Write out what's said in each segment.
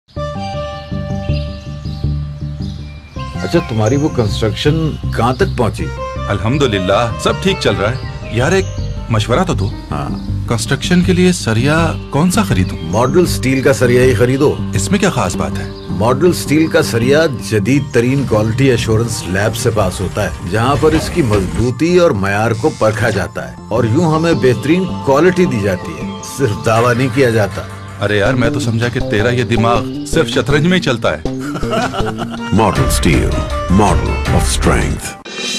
अच्छा, तुम्हारी वो कंस्ट्रक्शन कहाँ तक पहुँची? अल्हम्दुलिल्लाह सब ठीक चल रहा है। यार एक मशवरा तो दो। हाँ, कंस्ट्रक्शन के लिए सरिया कौन सा खरीदूं? मॉडल स्टील का सरिया ही खरीदो। इसमें क्या खास बात है? मॉडल स्टील का सरिया जदीद तरीन क्वालिटी एश्योरेंस लैब से पास होता है, जहाँ पर इसकी मजबूती और मयार को परखा जाता है और यूं हमें बेहतरीन क्वालिटी दी जाती है, सिर्फ दावा नहीं किया जाता। अरे यार, मैं तो समझा कि तेरा ये दिमाग सिर्फ शतरंज में ही चलता है। Model Steel, model of strength.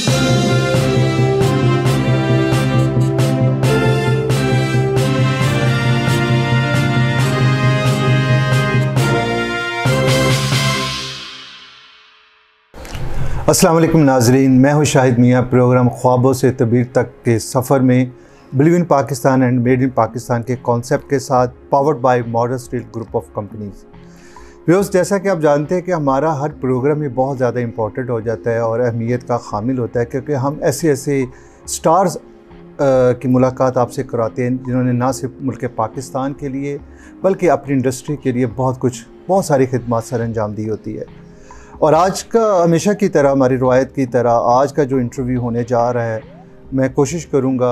अस्सलाम वालेकुम नाज़रीन, मैं हूं शाहिद मियाँ। प्रोग्राम ख्वाबों से तबीर तक के सफ़र में believe in Pakistan and made in Pakistan के कॉन्सेप्ट के साथ powered by model steel group of companies. Viewers, जैसा कि आप जानते हैं कि हमारा हर प्रोग्राम ही बहुत ज़्यादा इंपॉर्टेंट हो जाता है और अहमियत का हामिल होता है, क्योंकि हम ऐसे स्टार्स की मुलाकात आपसे कराते हैं जिन्होंने ना सिर्फ मुल्क पाकिस्तान के लिए बल्कि अपनी इंडस्ट्री के लिए बहुत सारी खिदमत सर अंजाम दी होती है। और आज का हमेशा की तरह, हमारी रवायत की तरह, आज का जो इंटरव्यू होने जा रहा है, मैं कोशिश करूँगा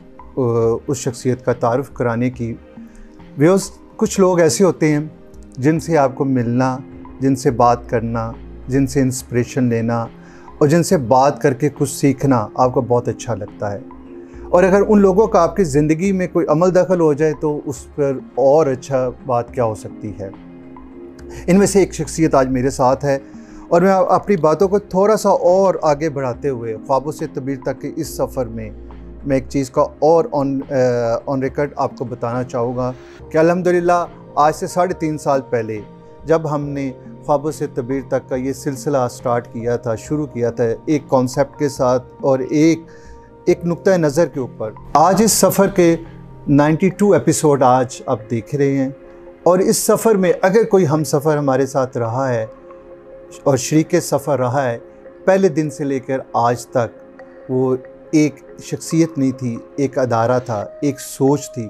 उस शख्सियत का तारुफ़ कराने की। व्यूअर्स, कुछ लोग ऐसे होते हैं जिनसे आपको मिलना, जिनसे बात करना, जिनसे इंस्पिरेशन लेना और जिनसे बात करके कुछ सीखना आपको बहुत अच्छा लगता है। और अगर उन लोगों का आपकी ज़िंदगी में कोई अमल दखल हो जाए तो उस पर और अच्छा बात क्या हो सकती है। इनमें से एक शख्सियत आज मेरे साथ है और मैं अपनी बातों को थोड़ा सा और आगे बढ़ाते हुए ख्वाबों से तबीर तक के इस सफ़र में मैं एक चीज़ का और ऑन रिकॉर्ड आपको बताना चाहूँगा कि अल्हम्दुलिल्लाह आज से 3.5 साल पहले जब हमने ख्वाबों से तबीर तक का ये सिलसिला शुरू किया था एक कॉन्सेप्ट के साथ और एक नुक्ता नज़र के ऊपर, आज इस सफ़र के 92 एपिसोड आज आप देख रहे हैं। और इस सफ़र में अगर कोई हम सफ़र हमारे साथ रहा है और शरीक सफ़र रहा है, पहले दिन से लेकर आज तक, वो एक शख्सियत नहीं थी, एक अदारा था, एक सोच थी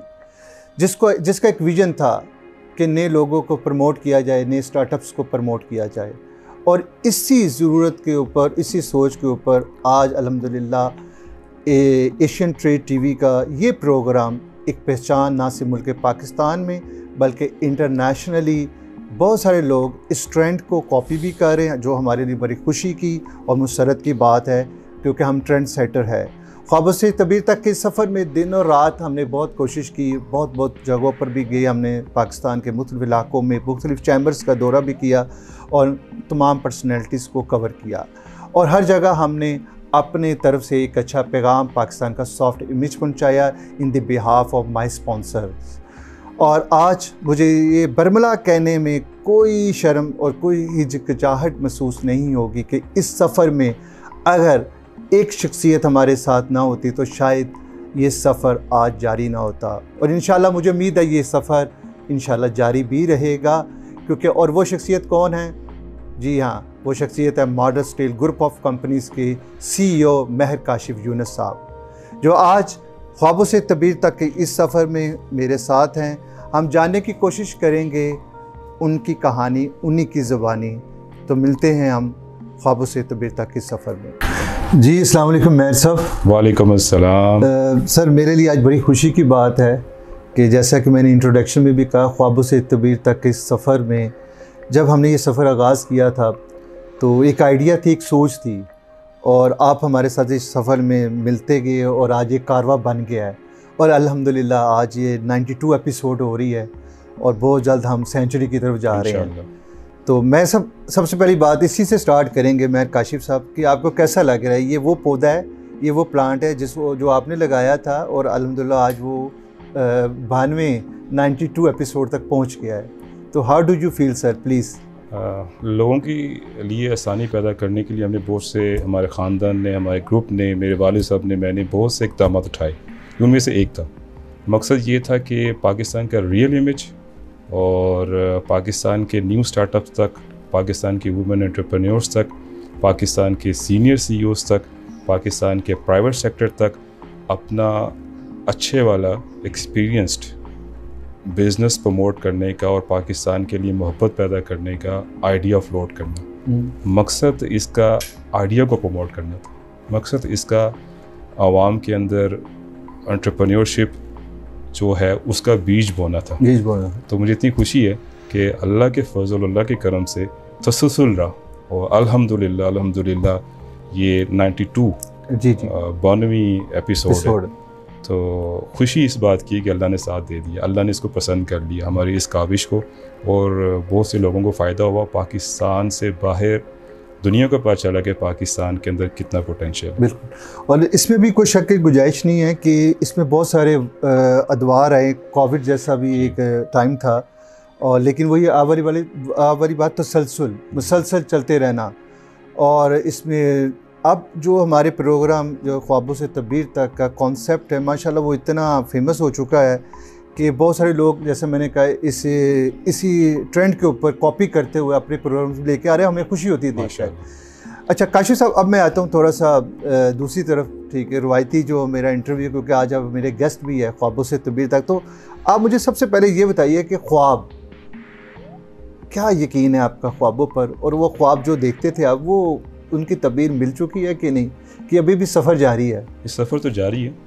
जिसका एक विज़न था कि नए लोगों को प्रमोट किया जाए, नए स्टार्टअप्स को प्रमोट किया जाए। और इसी ज़रूरत के ऊपर, इसी सोच के ऊपर आज अल्हम्दुलिल्लाह एशियन ट्रेड टीवी का ये प्रोग्राम एक पहचान ना सिर्फ मुल्क पाकिस्तान में बल्कि इंटरनेशनली बहुत सारे लोग इस ट्रेंड को कॉपी भी कर रहे हैं, जो हमारे लिए बड़ी खुशी की और मुसरत की बात है, क्योंकि हम ट्रेंड सेटर है। ख्वाबों से तबीर तक के सफ़र में दिन और रात हमने बहुत कोशिश की, बहुत जगहों पर भी गए हमने, पाकिस्तान के मुख्तलिफ़ इलाकों में मुख्तलिफ़ चैम्बर्स का दौरा भी किया और तमाम पर्सनैलिटीज़ को कवर किया। और हर जगह हमने अपने तरफ से एक अच्छा पैगाम, पाकिस्तान का सॉफ्ट इमेज पहुँचाया in the behalf of my sponsors. और आज मुझे ये बरमला कहने में कोई शर्म और कोई हिचकिचाहट महसूस नहीं होगी कि इस सफ़र में अगर एक शख्सियत हमारे साथ ना होती तो शायद ये सफ़र आज जारी ना होता। और इंशाल्लाह मुझे उम्मीद है ये सफ़र इंशाल्लाह जारी भी रहेगा, क्योंकि और वो शख्सियत कौन है? जी हाँ, वो शख्सियत है model steel group of companies के CEO महर काशिफ यूनुस साहब, जो आज ख्वाबों से तबीर तक के इस सफ़र में मेरे साथ हैं। हम जानने की कोशिश करेंगे उनकी कहानी, उन्हीं की ज़ुबानी। तो मिलते हैं हम ख्वाबों से तबीर तक के सफ़र में। जी अस्सलाम वालेकुम महर साहब। वालेकुम अस्सलाम। सर, मेरे लिए आज बड़ी खुशी की बात है कि जैसा कि मैंने इंट्रोडक्शन में भी कहा, ख्वाबों से तबीर तक के इस सफ़र में जब हमने ये सफ़र आगाज़ किया था तो एक आइडिया थी, एक सोच थी, और आप हमारे साथ इस सफ़र में मिलते गए और आज ये कारवा बन गया है। और अल्हम्दुलिल्लाह आज ये 92 एपिसोड हो रही है और बहुत जल्द हम सेंचुरी की तरफ जा रहे हैं। तो मैं सबसे पहली बात इसी से स्टार्ट करेंगे महर काशिफ साहब, कि आपको कैसा लग रहा है? ये वो पौधा है, ये वो प्लांट है जो आपने लगाया था और अल्हम्दुलिल्लाह आज वो 92 एपिसोड तक पहुंच गया है। तो how do you feel sir, please? लोगों के लिए आसानी पैदा करने के लिए हमने बहुत से, हमारे ख़ानदान ने, हमारे ग्रुप ने, मेरे वालिद साहब ने, मैंने बहुत से इक़दाम उठाए। उनमें से एक था, मकसद ये था कि पाकिस्तान का रियल इमेज और पाकिस्तान के न्यू स्टार्टअप्स तक, पाकिस्तान के वुमेन एंटरप्रेन्योर्स तक, पाकिस्तान के सीनियर CEOs तक, पाकिस्तान के प्राइवेट सेक्टर तक अपना अच्छे वाला एक्सपीरियंस्ड बिज़नेस प्रमोट करने का और पाकिस्तान के लिए मोहब्बत पैदा करने का आइडिया फ्लोट करना। मकसद इसका आइडिया को प्रमोट करना था, मकसद इसका आवाम के अंदर एंटरप्रेन्योरशिप जो है उसका बीज बोना था। तो मुझे इतनी खुशी है कि अल्लाह के फजल, अल्लाह के करम से तसलसल रहा और अल्हम्दुलिल्लाह ये 92 92वीं एपिसोड है। तो खुशी इस बात की कि अल्लाह ने साथ दे दिया, अल्लाह ने इसको पसंद कर लिया हमारी इस काविश को, और बहुत से लोगों को फ़ायदा हुआ। पाकिस्तान से बाहर दुनिया को पता चला कि पाकिस्तान के अंदर कितना पोटेंशियल है। बिल्कुल, और इसमें भी कोई शक की गुंजाइश नहीं है कि इसमें बहुत सारे अदवार आए, कोविड जैसा भी एक टाइम था, और लेकिन वही आवरी बात तो मुसलसल चलते रहना। और इसमें अब जो हमारे प्रोग्राम जो ख्वाबों से तबीर तक का कॉन्सेप्ट है, माशाल्लाह वो इतना फेमस हो चुका है कि बहुत सारे लोग, जैसे मैंने कहा, इसी ट्रेंड के ऊपर कॉपी करते हुए अपने प्रोग्राम लेके आ रहे हैं। हमें खुशी होती है देख कर। अच्छा काशिफ साहब, अब मैं आता हूँ थोड़ा सा दूसरी तरफ, ठीक है, रवायती जो मेरा इंटरव्यू, क्योंकि आज आप मेरे गेस्ट भी है ख्वाबों से तबीर तक। तो आप मुझे सबसे पहले ये बताइए कि ख्वाब, क्या यकीन है आपका ख्वाबों पर, और वो ख्वाब जो देखते थे आप, वो उनकी तबीर मिल चुकी है कि नहीं, कि अभी भी सफ़र जारी है? इस सफ़र तो जारी है,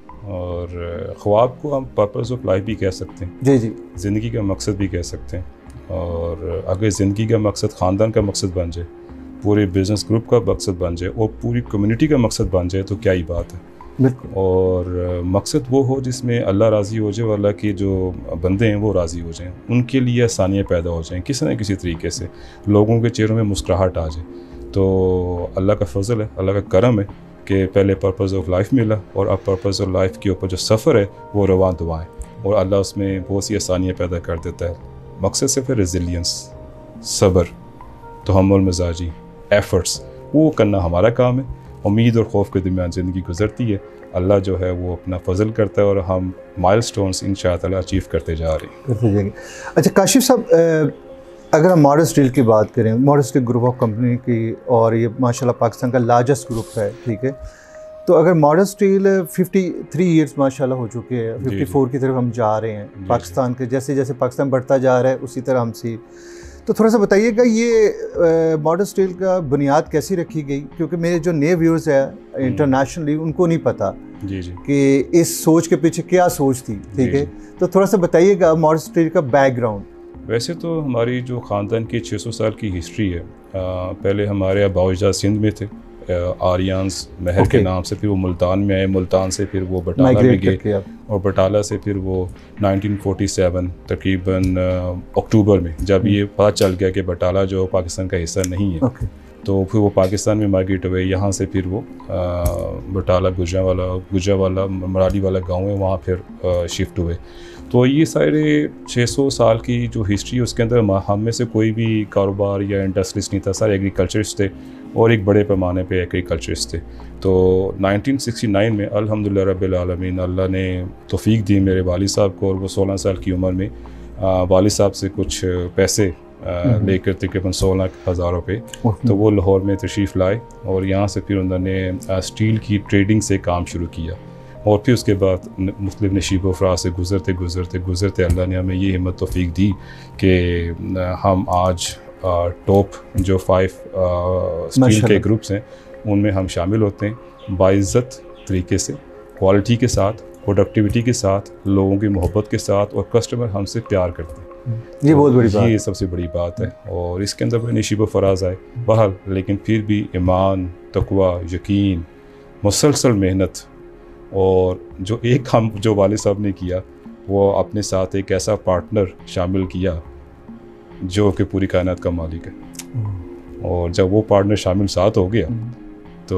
और ख्वाब को हम पर्पस ऑफ लाइफ भी कह सकते हैं। जी, ज़िंदगी का मकसद भी कह सकते हैं। और अगर ज़िंदगी का मकसद ख़ानदान का मकसद बन जाए, पूरे बिज़नेस ग्रुप का मकसद बन जाए, और पूरी कम्युनिटी का मकसद बन जाए, तो क्या ही बात है। बिल्कुल। और मकसद वो हो जिसमें अल्लाह राज़ी हो जाए, अल्लाह के जो बंदे हैं वो राज़ी हो जाएं, उनके लिए आसानियाँ पैदा हो जाएं, किसी न किसी तरीके से लोगों के चेहरों में मुस्कुराहट आ जाए। तो अल्लाह का फजल है, अल्लाह का करम है कि पहले पर्पस ऑफ लाइफ मिला, और अब पर्पस ऑफ लाइफ के ऊपर जो सफ़र है वो रवां दुआ है, और अल्लाह उसमें बहुत सी आसानियाँ पैदा कर देता है। मकसद से फिर रेजिलियंस, सब्र, तहम्मुल मिजाजी, एफ़र्ट्स, वो करना हमारा काम है। उम्मीद और खौफ के दरमियान ज़िंदगी गुजरती है, अल्लाह जो है वो अपना फजल करता है, और हम माइलस्टोन्स इंशाअल्लाह अचीव करते जा रहे हैं। अच्छा काशिफ साहब, अगर हम मॉडर्न स्टील की बात करें, modern steel group of company की, और ये माशाल्लाह पाकिस्तान का लार्जेस्ट ग्रुप है, ठीक है, तो अगर मॉडर्न स्टील 53 ईयर्स माशाल्लाह हो चुके हैं, 54 की तरफ हम जा रहे हैं, पाकिस्तान के जैसे जैसे पाकिस्तान बढ़ता जा रहा है उसी तरह हमसे, तो थोड़ा सा बताइएगा ये मॉडर्न स्टील का बुनियाद कैसी रखी गई, क्योंकि मेरे जो नए व्यूअर्स हैं इंटरनेशनली उनको नहीं पता कि इस सोच के पीछे क्या सोच थी, ठीक है, तो थोड़ा सा बताइएगा मॉडर्न स्टील का बैकग्राउंड। वैसे तो हमारी जो ख़ानदान की 600 साल की हिस्ट्री है, पहले हमारे अबाउजाद सिंध में थे, आर्यंस महल के नाम से, फिर वो मुल्तान में आए, मुल्तान से फिर वो बटाला में गए, और बटाला से फिर वो 1947 तकरीबन अक्टूबर में, जब ये पता चल गया कि बटाला जो पाकिस्तान का हिस्सा नहीं है, तो फिर वो पाकिस्तान में माइग्रेट हुए। यहाँ से फिर वो बटाला गुजरावाला मराली वाला गाँव है, वहाँ फिर शिफ्ट हुए। तो ये सारे 600 साल की जो हिस्ट्री है उसके अंदर हम में से कोई भी कारोबार या इंडस्ट्रीज नहीं था, सारे एग्रीकल्चरिस्ट थे, और एक बड़े पैमाने पे एग्रीकल्चरिस्ट थे। तो 1969 में अल्हम्दुलिल्लाह रब्बिल आलमीन, अल्लाह ने तौफीक दी मेरे वालिद साहब को, और वो 16 साल की उम्र में वालिद साहब से कुछ पैसे लेकर तकरीबन 16,000 रुपये, तो वो लाहौर में तशरीफ़ लाए, और यहाँ से फिर उन्होंने स्टील की ट्रेडिंग से काम शुरू किया। और फिर उसके बाद मुख्तलिफ नशीब अफराज से गुज़रते अल्लाह ने हमें ये हिम्मत तौफीक दी कि हम आज टॉप जो 5 स्टील के ग्रुप्स हैं उनमें हम शामिल होते हैं, बाइज़्ज़त तरीके से, क्वालिटी के साथ, प्रोडक्टिविटी के साथ, लोगों की मोहब्बत के साथ, और कस्टमर हमसे प्यार करते हैं। ये बहुत बड़ी बात, ये सबसे बड़ी बात है। और इसके अंदर बड़े नशीब फराज आए बहर, लेकिन फिर भी ईमान, तकवा, यकीन, मुसलसल मेहनत, और जो एक काम जो वालिद साहब ने किया, वो अपने साथ एक ऐसा पार्टनर शामिल किया जो कि पूरी कायनात का मालिक है। और जब वो पार्टनर शामिल साथ हो गया, तो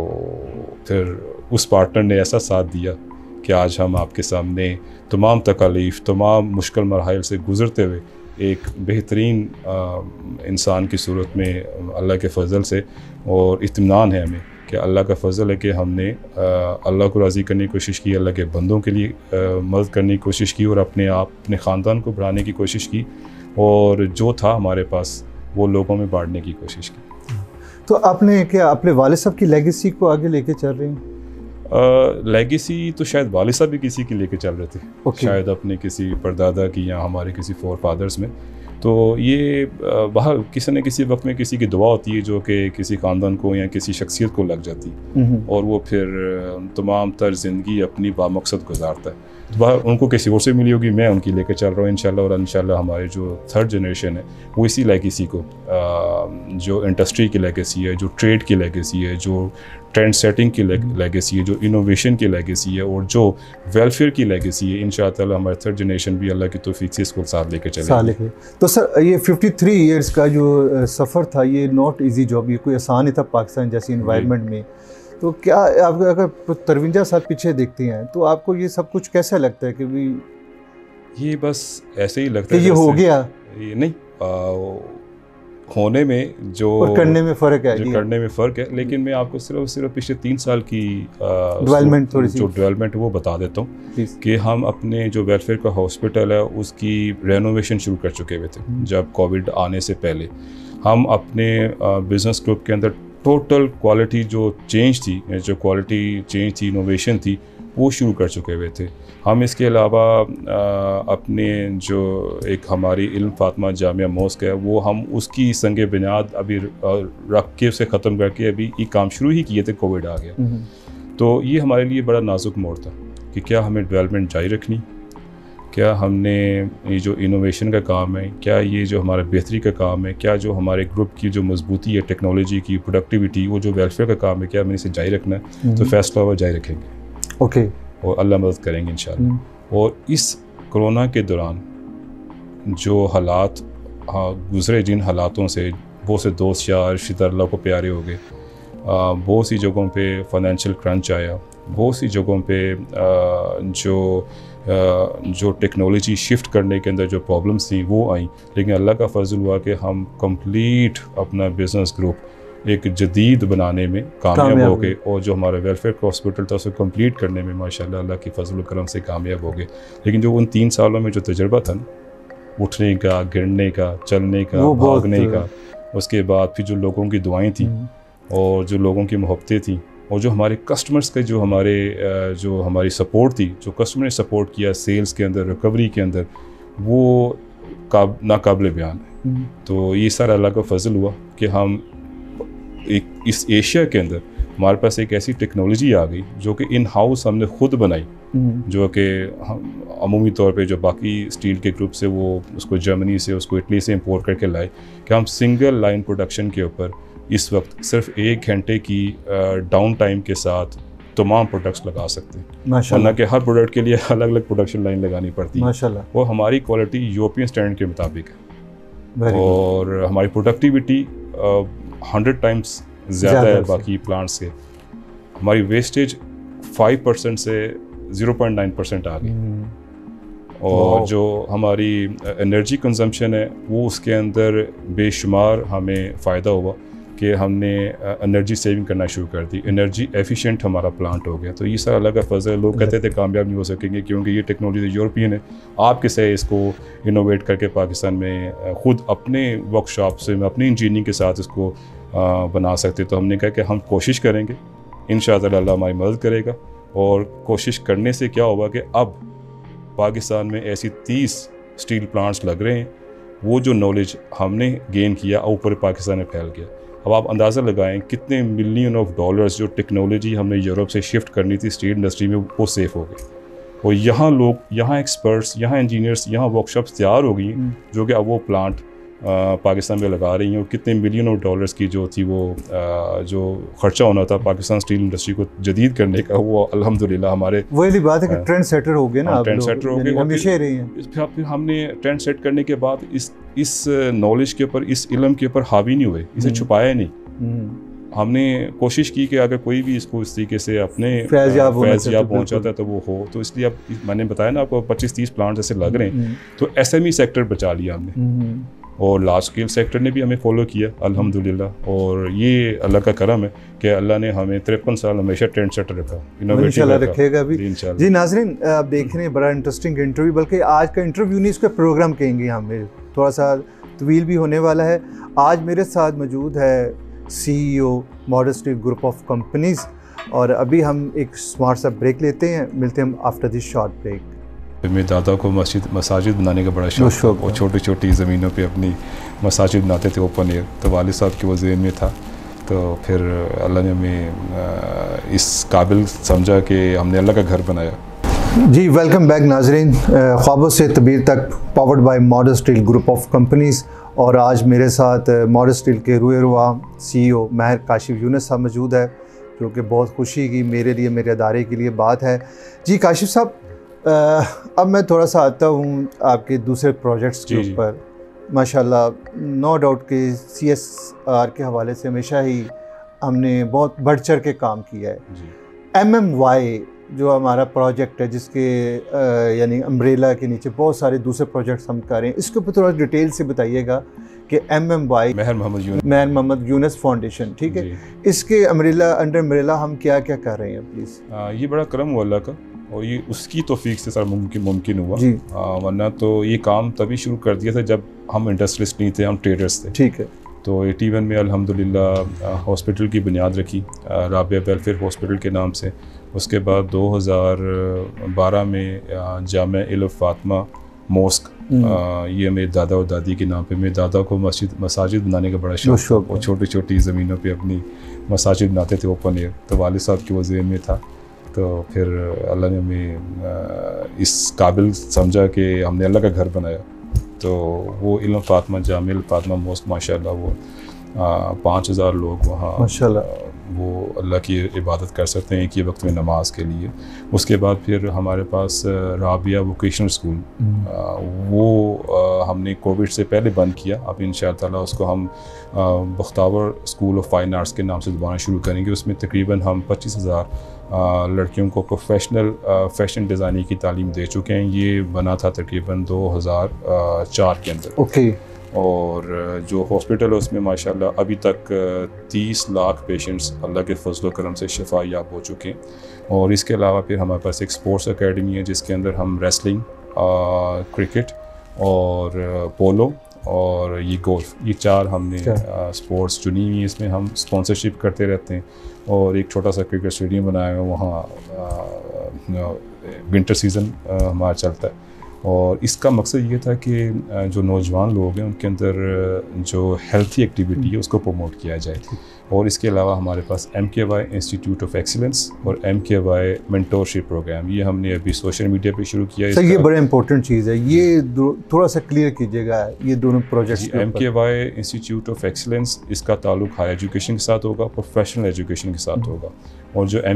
फिर उस पार्टनर ने ऐसा साथ दिया कि आज हम आपके सामने तमाम तकालीफ, तमाम मुश्किल मरहल से गुज़रते हुए एक बेहतरीन इंसान की सूरत में अल्लाह के फ़ज़ल से, और इत्मीनान है हमें कि अल्लाह का फ़ज़ल है कि हमने अल्लाह को राज़ी करने की कोशिश की, अल्लाह के बंदों के लिए मदद करने की कोशिश की, और अपने ख़ानदान को बढ़ाने की कोशिश की, और जो था हमारे पास वो लोगों में बांटने की कोशिश की। तो आपने क्या अपने वालिद साहब की लेगेसी को आगे लेके चल रहे हैं? लेगेसी तो शायद वालिद साहब भी किसी की लेके चल रहे थे, शायद अपने किसी परदादा की या हमारे किसी फोर फादर्स में। तो ये बाहर किसी न किसी वक्त में किसी की दुआ होती है जो कि किसी ख़ानदान को या किसी शख्सियत को लग जाती है और वो फिर तमाम तर ज़िंदगी अपनी बामकसद गुजारता है। तो बाहर उनको किसी और से मिली होगी, मैं उनकी लेके चल रहा हूँ इंशाल्लाह। और इंशाल्लाह हमारे जो थर्ड जनरेशन है वो इसी लेगेसी को, जो इंडस्ट्री की लेगेसी है, जो ट्रेड की लेगेसी है, जो ट्रेंड सेटिंग की लेगेसी है, जो इनोवेशन की लेगेसी है और जो वेलफेयर की लेगेसी है, इंशाअल्लाह हमारे थर्ड जनरेशन भी अल्लाह की तौफीक से इसको साथ लेके चलेगी। तो सर ये 53 इयर्स का जो सफ़र था, ये नॉट इजी जॉब, ये कोई आसान नहीं था पाकिस्तान जैसी इन्वायरमेंट में। तो क्या आप अगर 53 साल पीछे देखते हैं तो आपको ये सब कुछ कैसा लगता है कि भी ये बस ऐसे ही लगता है ये हो गया? ये नहीं, होने में जो और करने में फ़र्क है, जो करने में फ़र्क है। लेकिन मैं आपको सिर्फ पिछले 3 साल की डेवलपमेंट थोड़ी सी जो डेवलपमेंट है वो बता देता हूँ कि हम अपने जो वेलफेयर का हॉस्पिटल है उसकी रेनोवेशन शुरू कर चुके हुए थे जब कोविड आने से पहले। हम अपने बिज़नेस ग्रुप के अंदर टोटल क्वालिटी जो चेंज थी, जो क्वालिटी चेंज थी, इनोवेशन थी, वो शुरू कर चुके हुए थे। हम इसके अलावा अपने जो एक हमारी इल्म फातिमा जामिया मॉस्क है वो हम उसकी संगे बुनियाद अभी रख के उसे ख़त्म करके अभी ये काम शुरू ही किए थे, कोविड आ गया। तो ये हमारे लिए बड़ा नाजुक मोड़ था कि क्या हमें डेवलपमेंट जारी रखनी, क्या हमने ये जो इनोवेशन का काम है, क्या ये जो हमारा बेहतरी का काम है, क्या जो हमारे ग्रुप की जो मजबूती है, टेक्नोलॉजी की प्रोडक्टिविटी, वो जो वेलफेयर का काम है, क्या हमें इसे जारी रखना है? तो फैसला हुआ जारी रखेंगे। ओके। और अल्लाह मदद करेंगे इंशाल्लाह। और इस कोरोना के दौरान जो हालात गुज़रे, जिन हालातों से बहुत से दोस्त यार रिश्तेदार अल्लाह को प्यारे हो गए, बहुत सी जगहों पे फाइनेंशियल क्रंच आया, बहुत सी जगहों पे जो टेक्नोलॉजी शिफ्ट करने के अंदर जो प्रॉब्लम्स थी वो आई। लेकिन अल्लाह का फजल हुआ कि हम कंप्लीट अपना बिज़नेस ग्रुप एक जदीद बनाने में कामयाब हो गए और जो हमारा वेलफेयर का हॉस्पिटल था उसे कंप्लीट करने में माशाल्लाह अल्लाह की फजल करम से कामयाब हो गए। लेकिन जो उन 3 सालों में जो तजुर्बा था ना, उठने का, गिरने का, चलने का, भागने का, उसके बाद फिर जो लोगों की दुआएं थी और जो लोगों की मोहब्बतें थी और जो हमारे कस्टमर्स के जो हमारी सपोर्ट थी, जो कस्टमर ने सपोर्ट किया सेल्स के अंदर, रिकवरी के अंदर, वो नाकाबिल बयान है। तो ये सारा अल्लाह का फजल हुआ कि हम एक इस एशिया के अंदर हमारे पास एक ऐसी टेक्नोलॉजी आ गई जो कि इन हाउस हमने खुद बनाई, जो कि हम अमूमी तौर पे जो बाकी स्टील के ग्रुप से वो उसको जर्मनी से, उसको इटली से इंपोर्ट करके लाए कि हम सिंगल लाइन प्रोडक्शन के ऊपर इस वक्त सिर्फ 1 घंटे की डाउन टाइम के साथ तमाम प्रोडक्ट्स लगा सकते हैं, वरना कि हर प्रोडक्ट के लिए अलग अलग प्रोडक्शन लाइन लगानी पड़ती है। माशाल्लाह। और हमारी क्वालिटी यूरोपियन स्टैंडर्ड के मुताबिक है और हमारी प्रोडक्टिविटी 100 टाइम्स ज़्यादा है बाकी प्लांट्स से। हमारी वेस्टेज 5% से 0.9% आ गई और जो हमारी एनर्जी कंजम्पशन है वो उसके अंदर बेशुमार हमें फ़ायदा हुआ कि हमने एनर्जी सेविंग करना शुरू कर दी, एनर्जी एफिशिएंट हमारा प्लांट हो गया। तो ये सारा अलग फजल है। लोग कहते थे कामयाब नहीं हो सकेंगे क्योंकि ये टेक्नोलॉजी यूरोपियन है, आप कैसे इसको इनोवेट करके पाकिस्तान में खुद अपने वर्कशॉप से अपनी इंजीनियरिंग के साथ इसको बना सकते। तो हमने कहा कि हम कोशिश करेंगे, इंशाअल्लाह अल्लाह हमारी मदद करेगा। और कोशिश करने से क्या होगा कि अब पाकिस्तान में ऐसी 30 स्टील प्लांट्स लग रहे हैं, वो जो नॉलेज हमने गेन किया ऊपर पाकिस्तान में फैल गया। अब आप अंदाज़ा लगाएं कितने मिलियन ऑफ डॉलर्स जो टेक्नोलॉजी हमने यूरोप से शिफ्ट करनी थी स्टील इंडस्ट्री में, वो सेफ हो गई। और यहाँ लोग, यहाँ एक्सपर्ट्स, यहाँ इंजीनियर्स, यहाँ वर्कशॉप्स तैयार हो गई जो कि अब वो प्लांट पाकिस्तान में लगा रही हैं। और कितने मिलियन ऑफ डॉलर्स की जो थी वो जो खर्चा होना था पाकिस्तान स्टील इंडस्ट्री को जदीद करने का, वो अल्हम्दुलिल्लाह हमारे वही बात है कि ट्रेंड सेटर हो गए ना, ट्रेंड सेटर हो गए। हमेशा रही हैं। फिर हमने ट्रेंड सेट करने के बाद इस नॉलेज के ऊपर, इस इल्म के ऊपर हावी नहीं हुए, इसे छुपाया नहीं। हमने कोशिश की कि अगर कोई भी इसको इस तरीके से अपने फैज़याब पहुँचाता है तो वो हो। तो इसलिए अब मैंने बताया ना आपको 25-30 प्लांट्स ऐसे लग रहे हैं। तो SME सेक्टर बचा लिया हमने और लार्ज स्केल सेक्टर ने भी हमें फॉलो किया अल्हम्दुलिल्लाह। और ये अल्लाह का करम है कि अल्लाह ने हमें 53 साल हमेशा ट्रेंड सेटर रखा, इंशाल्लाह रखेगा भी। जी नाज़रीन, आप देख रहे हैं बड़ा इंटरेस्टिंग इंटरव्यू, बल्कि आज का इंटरव्यू नहीं इसका प्रोग्राम कहेंगे हम, थोड़ा सा तवील भी होने वाला है। आज मेरे साथ मौजूद है CEO modern steel group of companies اور ابھی ہم ایک اسمارٹ سا بریک لیتے ہیں, ملتے ہیں ہم آفٹر دس شارٹ بریک. میرے دادا کو مساجد بنانے کا بڑا شوق تھا. وہ چھوٹی چھوٹی زمینوں پہ اپنی مساجد بناتے تھے اوپن ایئر. تو والد صاحب کے وہ ذہن میں تھا, تو پھر اللہ نے ہمیں اس قابل سمجھا کہ ہم نے اللہ کا گھر بنایا. جی ویلکم بیک ناظرین, خوابوں سے تعبیر تک powered by modern steel group of companies. اور آج میرے ساتھ ماڈرن اسٹیل کے روئے روا CEO ماہر کاشف یونس صاحب موجود ہے, جو کہ بہت خوشی کی میرے لیے, میرے ادارے کے لیے بات ہے. جی کاشف صاحب, اب میں تھوڑا سا آتا ہوں آپ کے دوسرے پروجیکٹس کے اوپر. ماشاءاللہ نو ڈاؤٹ کہ CSR کے حوالے سے ہمیشہ ہی ہم نے بہت بڑھ چڑھ کے کام کیا ہے. MMY جو ہمارا پروجیکٹ ہے, جس کے یعنی امبریلا کے نیچے بہت سارے دوسرے پروجیکٹس ہم کر رہے ہیں, اس کے اوپر تھوڑا ڈیٹیل سے بتائیے گا کہ MMY ماہر محمد یونس فاؤنڈیشن, ٹھیک ہے, اس کے انڈر امبریلا ہم کیا کیا کر رہے ہیں پلیز. یہ بڑا کرم ہوا اللہ کا, اور یہ اس کی توفیق سے سر ممکن ہوا. ورنہ تو یہ کام تبھی شروع کر دیا تھا جب ہم انڈسٹریسٹ نہیں تھے, ہم ٹریڈرس تھے. ٹھیک ہے. تو 81 میں الحمدللہ ہاسپٹل کی بنیاد رکھی, رابعہ ویلفیئر ہاسپٹل کے نام سے. اس کے بعد 2012 میں جامع فاطمہ موسک, یہ میرے دادا اور دادی کے نام پہ. میرے دادا کو مساجد بنانے کا بڑا شوق تھا. وہ چھوٹی چھوٹی زمینوں پہ اپنی مساجد بناتے تھے اوپن ایئر. تو والد صاحب کے وہ ذہن میں تھا, تو پھر اللہ نے ہمیں اس قابل سمجھا کہ ہم نے اللہ کا گھر بنایا. تو وہ علم فاطمہ جامع فاطمہ موسک ماشاءاللہ وہ 5000 لوگ وہاں ماشاءاللہ وہ اللہ کی عبادت کر سکتے ہیں ایک ہی وقت میں نماز کے لیے. اس کے بعد پھر ہمارے پاس رابعہ ووکیشنل اسکول, وہ ہم نے کووڈ سے پہلے بند کیا. اب ان شاء اللہ تعالیٰ اس کو ہم Bakhtawar school of fine arts کے نام سے دوبارہ شروع کریں گے. اس میں تقریباً ہم 25,000 لڑکیوں کو پروفیشنل فیشن ڈیزائننگ کی تعلیم دے چکے ہیں. یہ بنا تھا تقریباً 2004 کے اندر. اوکے. اور جو ہاسپٹل ہے اس میں ماشاءاللہ ابھی تک 30 لاکھ پیشنٹس اللہ کے فضل و کرم سے شفا یاب ہو چکے ہیں. اور اس کے علاوہ پھر ہمارے پاس ایک اسپورٹس اکیڈمی ہے جس کے اندر ہم ریسلنگ, کرکٹ اور پولو اور یہ گولف, یہ 4 ہم نے اسپورٹس چنی ہوئی ہیں. اس میں ہم اسپانسرشپ کرتے رہتے ہیں. اور ایک چھوٹا سا کرکٹ اسٹیڈیم بنایا ہوا ہے, وہاں ونٹر سیزن ہمارا چلتا ہے. اور اس کا مقصد یہ تھا کہ جو نوجوان لوگ ہیں ان کے اندر جو ہیلتھی ایکٹیویٹی ہے اس کو پروموٹ کیا جائے. اور اس کے علاوہ ہمارے پاس MKY انسٹیٹیوٹ آف ایکسیلنس اور MKY مینٹورشپ پروگرام, یہ ہم نے ابھی سوشل میڈیا پہ شروع کیا ہے. سر یہ بڑا امپورٹنٹ چیز ہے, یہ تھوڑا سا کلیئر کیجیے گا یہ دونوں projects. MKY institute of excellence, اس کا تعلق ہائر ایجوکیشن کے ساتھ ہوگا, پروفیشنل ایجوکیشن کے ساتھ ہوگا. اور جو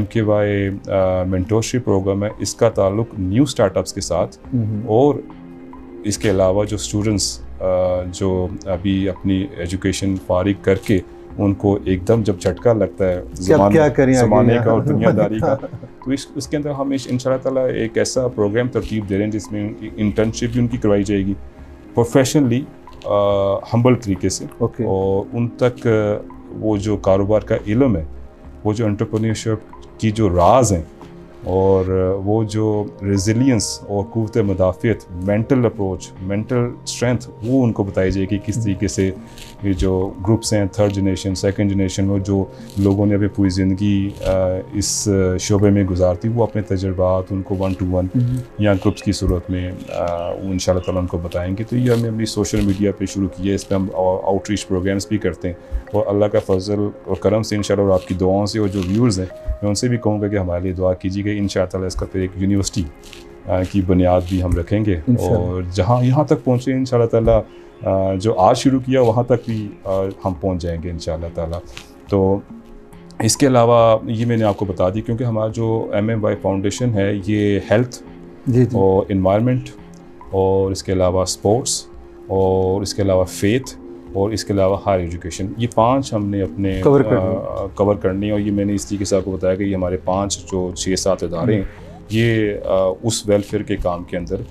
MKY مینٹورشپ پروگرام ہے اس کا تعلق نیو اسٹارٹ اپس کے ساتھ. اور اس کے علاوہ جو اسٹوڈنٹس جو ابھی اپنی ایجوکیشن فارغ کر کے ان کو ایک دم جب جھٹکا لگتا ہے زمانے کا اور دنیا داری کا, تو اس کے اندر ہم ان شاء اللہ تعالیٰ ایک ایسا پروگرام ترتیب دے رہے ہیں جس میں انٹرنشپ بھی ان کی کروائی جائے گی پروفیشنلی, ہمبل طریقے سے. اور ان تک وہ جو کاروبار کا علم ہے, وہ جو انٹرپرینیورشپ کی جو راز ہیں, اور وہ جو ریزیلینس اور قوت مدافعت, مینٹل اپروچ, مینٹل اسٹرینتھ, وہ ان کو بتائی جائے کہ کس طریقے سے یہ جو گروپس ہیں 3rd جنریشن 2nd جنریشن, وہ جو لوگوں نے ابھی پوری زندگی اس شعبے میں گزارتی, وہ اپنے تجربات ان کو 1 to 1 یا گروپس کی صورت میں ان شاء اللہ تعالیٰ ان کو بتائیں گے. تو یہ ہمیں اپنی سوشل میڈیا پہ شروع کیا ہے. اس پہ ہم آؤٹ ریچ پروگرامس بھی کرتے ہیں. اور اللہ کا فضل اور کرم سے ان شاء اللہ اور آپ کی دعاؤں سے, اور جو ویورز ہیں میں ان سے بھی کہوں گا کہ ہمارے لیے دعا کیجیے گا. ان شاء اللہ اس کا پھر ایک یونیورسٹی کی بنیاد بھی ہم رکھیں گے, اور جہاں یہاں تک پہنچے ان شاء اللہ تعالیٰ, جو آج شروع کیا وہاں تک بھی ہم پہنچ جائیں گے ان شاء اللہ تعالیٰ. تو اس کے علاوہ یہ میں نے آپ کو بتا دی, کیونکہ ہمارا جو MMY فاؤنڈیشن ہے یہ ہیلتھ اور انوائرمنٹ, اور اس کے علاوہ اسپورٹس, اور اس کے علاوہ فیتھ, اور اس کے علاوہ ہائر ایجوکیشن, یہ 5 ہم نے اپنے کور کرنی. اور یہ میں نے اس طریقے سے آپ کو بتایا کہ یہ ہمارے 5 جو 6-7 ادارے ہیں, یہ اس ویلفیئر کے کام کے اندر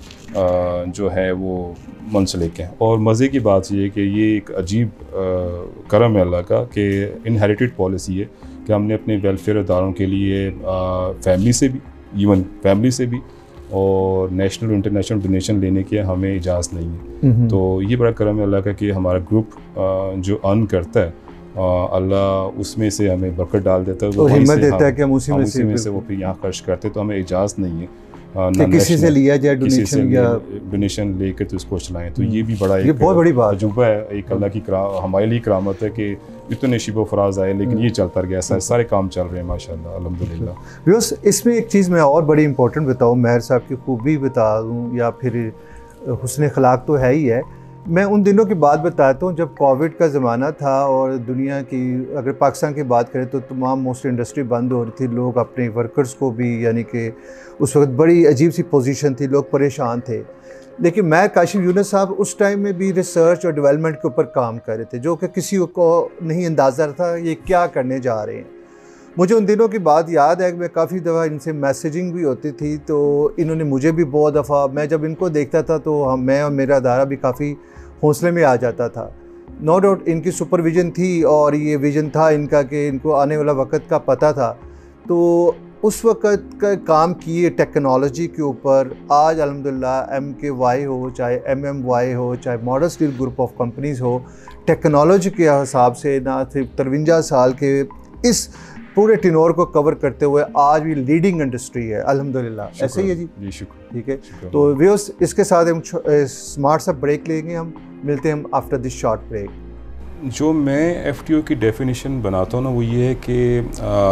جو ہے وہ منسلک ہیں. اور مزے کی بات یہ ہے کہ یہ ایک عجیب کرم ہے اللہ کا کہ انہیریٹڈ پالیسی ہے کہ ہم نے اپنے ویلفیئر اداروں کے لیے فیملی سے بھی, ایون فیملی سے بھی, اور نیشنل انٹرنیشنل ڈونیشن لینے کی ہمیں اجازت نہیں ہے. تو یہ بڑا کرم ہے اللہ کا کہ ہمارا گروپ جو ارن کرتا ہے اللہ اس میں سے ہمیں برکت ڈال دیتا ہے, اور ہمت دیتا ہے کہ ہم اسی میں سے وہ پھر یہاں خرچ کرتے, تو ہمیں اجازت نہیں ہے کہ کسی سے لیا جائے ڈونیشن یا ڈونیشن لے کے تو اس کو چلائیں. تو یہ بھی بڑا یہ بہت بڑی بات تجربہ ہے, ایک اللہ کی ہمارے لیے کرامت ہے کہ اتنے شیب و فراز آئے, لیکن یہ چلتا گیا, سارے کام چل رہے ہیں ماشاء اللہ الحمدللہ. ویوس اس میں ایک چیز میں اور بڑی امپورٹنٹ بتاؤں, ماہر صاحب کی خوبی بتا دوں یا پھر حسن اخلاق تو ہے ہی ہے. میں ان دنوں کی بات بتاتا ہوں جب کووڈ کا زمانہ تھا اور دنیا کی, اگر پاکستان کی بات کریں تو تمام موسٹ انڈسٹری بند ہو رہی تھی, لوگ اپنے ورکرز کو بھی, یعنی کہ اس وقت بڑی عجیب سی پوزیشن تھی, لوگ پریشان تھے. لیکن میں کاشف یونس صاحب اس ٹائم میں بھی ریسرچ اور ڈیولپمنٹ کے اوپر کام کر رہے تھے, جو کہ کسی کو نہیں اندازہ تھا یہ کیا کرنے جا رہے ہیں. مجھے ان دنوں کی بات یاد ہے کہ میں کافی دفعہ ان سے میسیجنگ بھی ہوتی تھی, تو انہوں نے مجھے بھی بہت دفعہ, میں جب ان کو دیکھتا تھا تو میں اور میرا ادارہ بھی کافی حوصلے میں آ جاتا تھا. نو ڈاؤٹ ان کی سپرویژن تھی اور یہ ویژن تھا ان کا کہ ان کو آنے والا وقت کا پتہ تھا, تو اس وقت کا کام کیے ٹیکنالوجی کے اوپر. آج الحمدللہ MKY ہو, چاہے MMY ہو, چاہے model steel group of companies ہو, ٹیکنالوجی کے حساب سے نہ صرف 53 سال کے اس پورے ٹینور کو کور کرتے ہوئے آج بھی لیڈنگ انڈسٹری ہے الحمدللہ. ایسے ہی ہے جی, شکر. ٹھیک ہے. تو ویوس اس کے ساتھ ہم اسمارٹ سا بریک لیں گے, ہم ملتے ہیں ہم آفٹر دس شارٹ بریک. جو میں FTO کی ڈیفینیشن بناتا ہوں نا, وہ یہ ہے کہ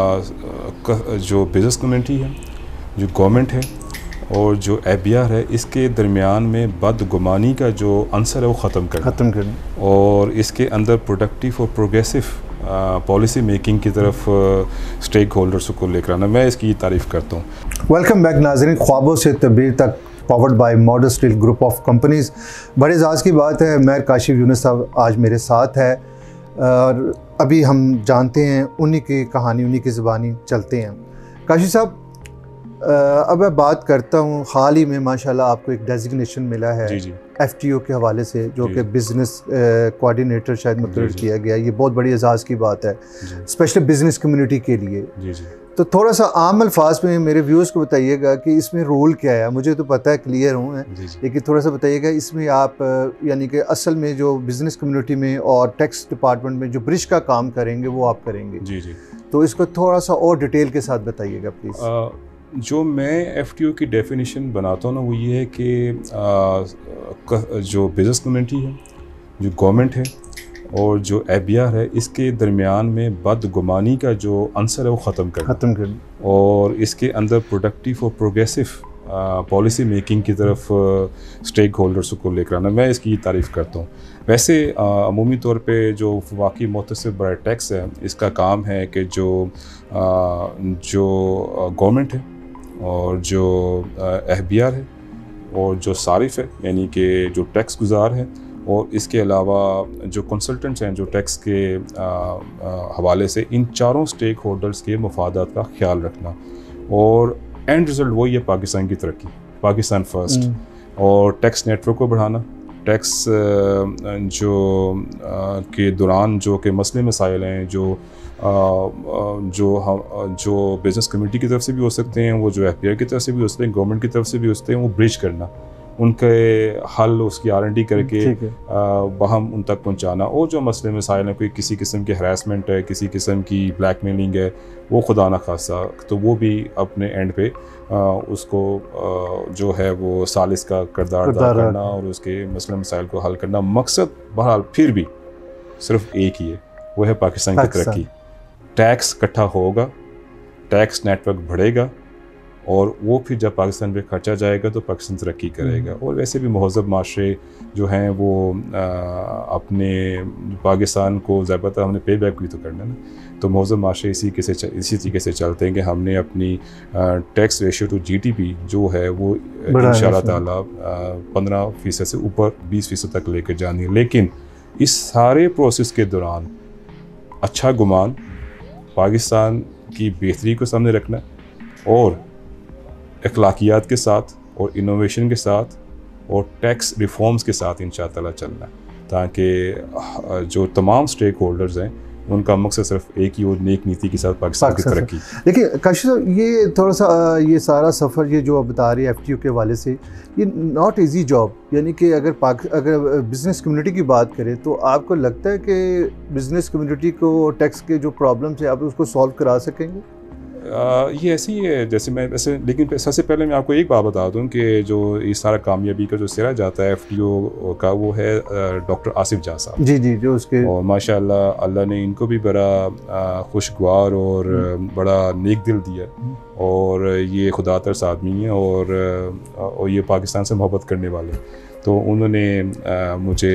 جو بزنس کمیونٹی ہے, جو گورنمنٹ ہے اور جو ABR ہے, اس کے درمیان میں بدگمانی کا جو عنصر ہے وہ ختم کرنا اور اس کے اندر پروڈکٹیو اور پروگریسو پالیسی میکنگ کی طرف اسٹیک ہولڈرس کو لے کر آنا. میں اس کی تعریف کرتا ہوں. ویلکم بیک ناظرین, خوابوں سے تعبیر تک, powered by model steel group of companies. بڑے اعزاز کی بات ہے, ماہر کاشف یونس صاحب آج میرے ساتھ ہے اور ابھی ہم جانتے ہیں انہی کی کہانی, انہی کی زبانی چلتے ہیں. کاشف صاحب, اب میں بات کرتا ہوں, حال ہی میں ماشاءاللہ آپ کو ایک ڈیزگنیشن ملا ہے FTO کے حوالے سے, جو کہ بزنس کوآرڈینیٹر شاید مقرر کیا گیا. یہ بہت بڑی اعزاز کی بات ہے, اسپیشلی بزنس کمیونٹی کے لیے. تو تھوڑا سا عام الفاظ میں میرے ویوز کو بتائیے گا کہ اس میں رول کیا ہے. مجھے تو پتہ ہے, کلیئر ہوں میں, لیکن تھوڑا سا بتائیے گا اس میں آپ یعنی کہ اصل میں جو بزنس کمیونٹی میں اور ٹیکس ڈپارٹمنٹ میں جو برج کا کام کریں گے وہ آپ کریں گے. جی. تو اس کو تھوڑا سا اور ڈیٹیل کے ساتھ بتائیے گا پلیز. جو میں FTO کی ڈیفینیشن بناتا ہوں نا, وہ یہ ہے کہ جو بزنس کمیونٹی ہے, جو گورنمنٹ ہے اور جو ABR ہے, اس کے درمیان میں بدگمانی کا جو عنصر ہے وہ ختم کرنا اور اس کے اندر پروڈکٹیو اور پروگریسو پالیسی میکنگ کی طرف اسٹیک ہولڈرس کو لے کر آنا. میں اس کی تعریف کرتا ہوں. ویسے عمومی طور پہ جو واقعی متصف برائے ٹیکس ہے, اس کا کام ہے کہ جو گورنمنٹ ہے اور جو ABR ہے اور جو صارف ہے, یعنی کہ جو ٹیکس گزار ہے, اور اس کے علاوہ جو کنسلٹنٹس ہیں جو ٹیکس کے حوالے سے, ان چاروں اسٹیک ہولڈرز کے مفادات کا خیال رکھنا. اور اینڈ رزلٹ وہی ہے پاکستان کی ترقی, پاکستان فرسٹ, اور ٹیکس نیٹ ورک کو بڑھانا. ٹیکس جو کے دوران جو کہ مسئلے مسائل ہیں جو بزنس کمیونٹی کی طرف سے بھی ہو سکتے ہیں, وہ جو FBR کی طرف سے بھی ہو سکتے ہیں, گورنمنٹ کی طرف سے بھی ہو سکتے ہیں, وہ برج کرنا, ان کے حل, اس کی R&D کر کے باہم ان تک پہنچانا. اور جو مسئلے مسائل ہیں, کوئی کسی قسم کی ہراسمنٹ ہے, کسی قسم کی بلیک میلنگ ہے, وہ خدا نخواستہ, تو وہ بھی اپنے اینڈ پہ اس کو جو ہے وہ سالس کا کردار ادا کرنا اور اس کے مسئلے مسائل کو حل کرنا. مقصد بہرحال پھر بھی صرف ایک ہی ہے, وہ ہے پاکستان کی ترقی. ٹیکس اکٹھا ہوگا, ٹیکس نیٹ ورک بڑھے گا, اور وہ پھر جب پاکستان پہ خرچہ جائے گا تو پاکستان ترقی کرے گا. اور ویسے بھی مہذب معاشرے جو ہیں وہ اپنے پاکستان کو ضابطہ ہم نے پے بیک بھی تو کرنا نا, تو مہذب معاشرے اسی طریقے سے چلتے ہیں کہ ہم نے اپنی ٹیکس ریشیو ٹو GDP جو ہے وہ انشاءاللہ تعالیٰ 15% سے اوپر 20% تک لے کے جانی ہے. لیکن اس سارے پروسیس کے دوران اچھا گمان, پاکستان کی بہتری کو سامنے رکھنا, اور اخلاقیات کے ساتھ اور انوویشن کے ساتھ اور ٹیکس ریفارمز کے ساتھ انشاء اللہ چلنا, تاکہ جو تمام اسٹیک ہولڈرز ہیں उनका मकसद सिर्फ एक ही और नेक नीति के साथ पाकिस्तान की तरक्की। देखिए काशिफ साहब, ये थोड़ा सा ये सारा सफ़र ये जो आप बता रहे हैं FTO के हवाले से, ये नॉट इजी जॉब, यानी कि अगर बिज़नेस कम्युनिटी की बात करें तो आपको लगता है कि बिज़नेस कम्युनिटी को टैक्स के जो प्रॉब्लम्स है आप उसको सॉल्व करा सकेंगे? ये ऐसी ही है जैसे मैं वैसे, लेकिन सबसे पहले मैं आपको एक बात बता दूं कि जो ये सारा कामयाबी का जो सिरा जाता है FTO का, वो है डॉक्टर आसिफ जहाँ साहब। जी जी, जो उसके और माशाल्लाह अल्लाह ने इनको भी बड़ा खुशगवार और बड़ा नेक दिल दिया, और ये खुदा तरस आदमी हैं और ये पाकिस्तान से मोहब्बत करने वाले। तो उन्होंने मुझे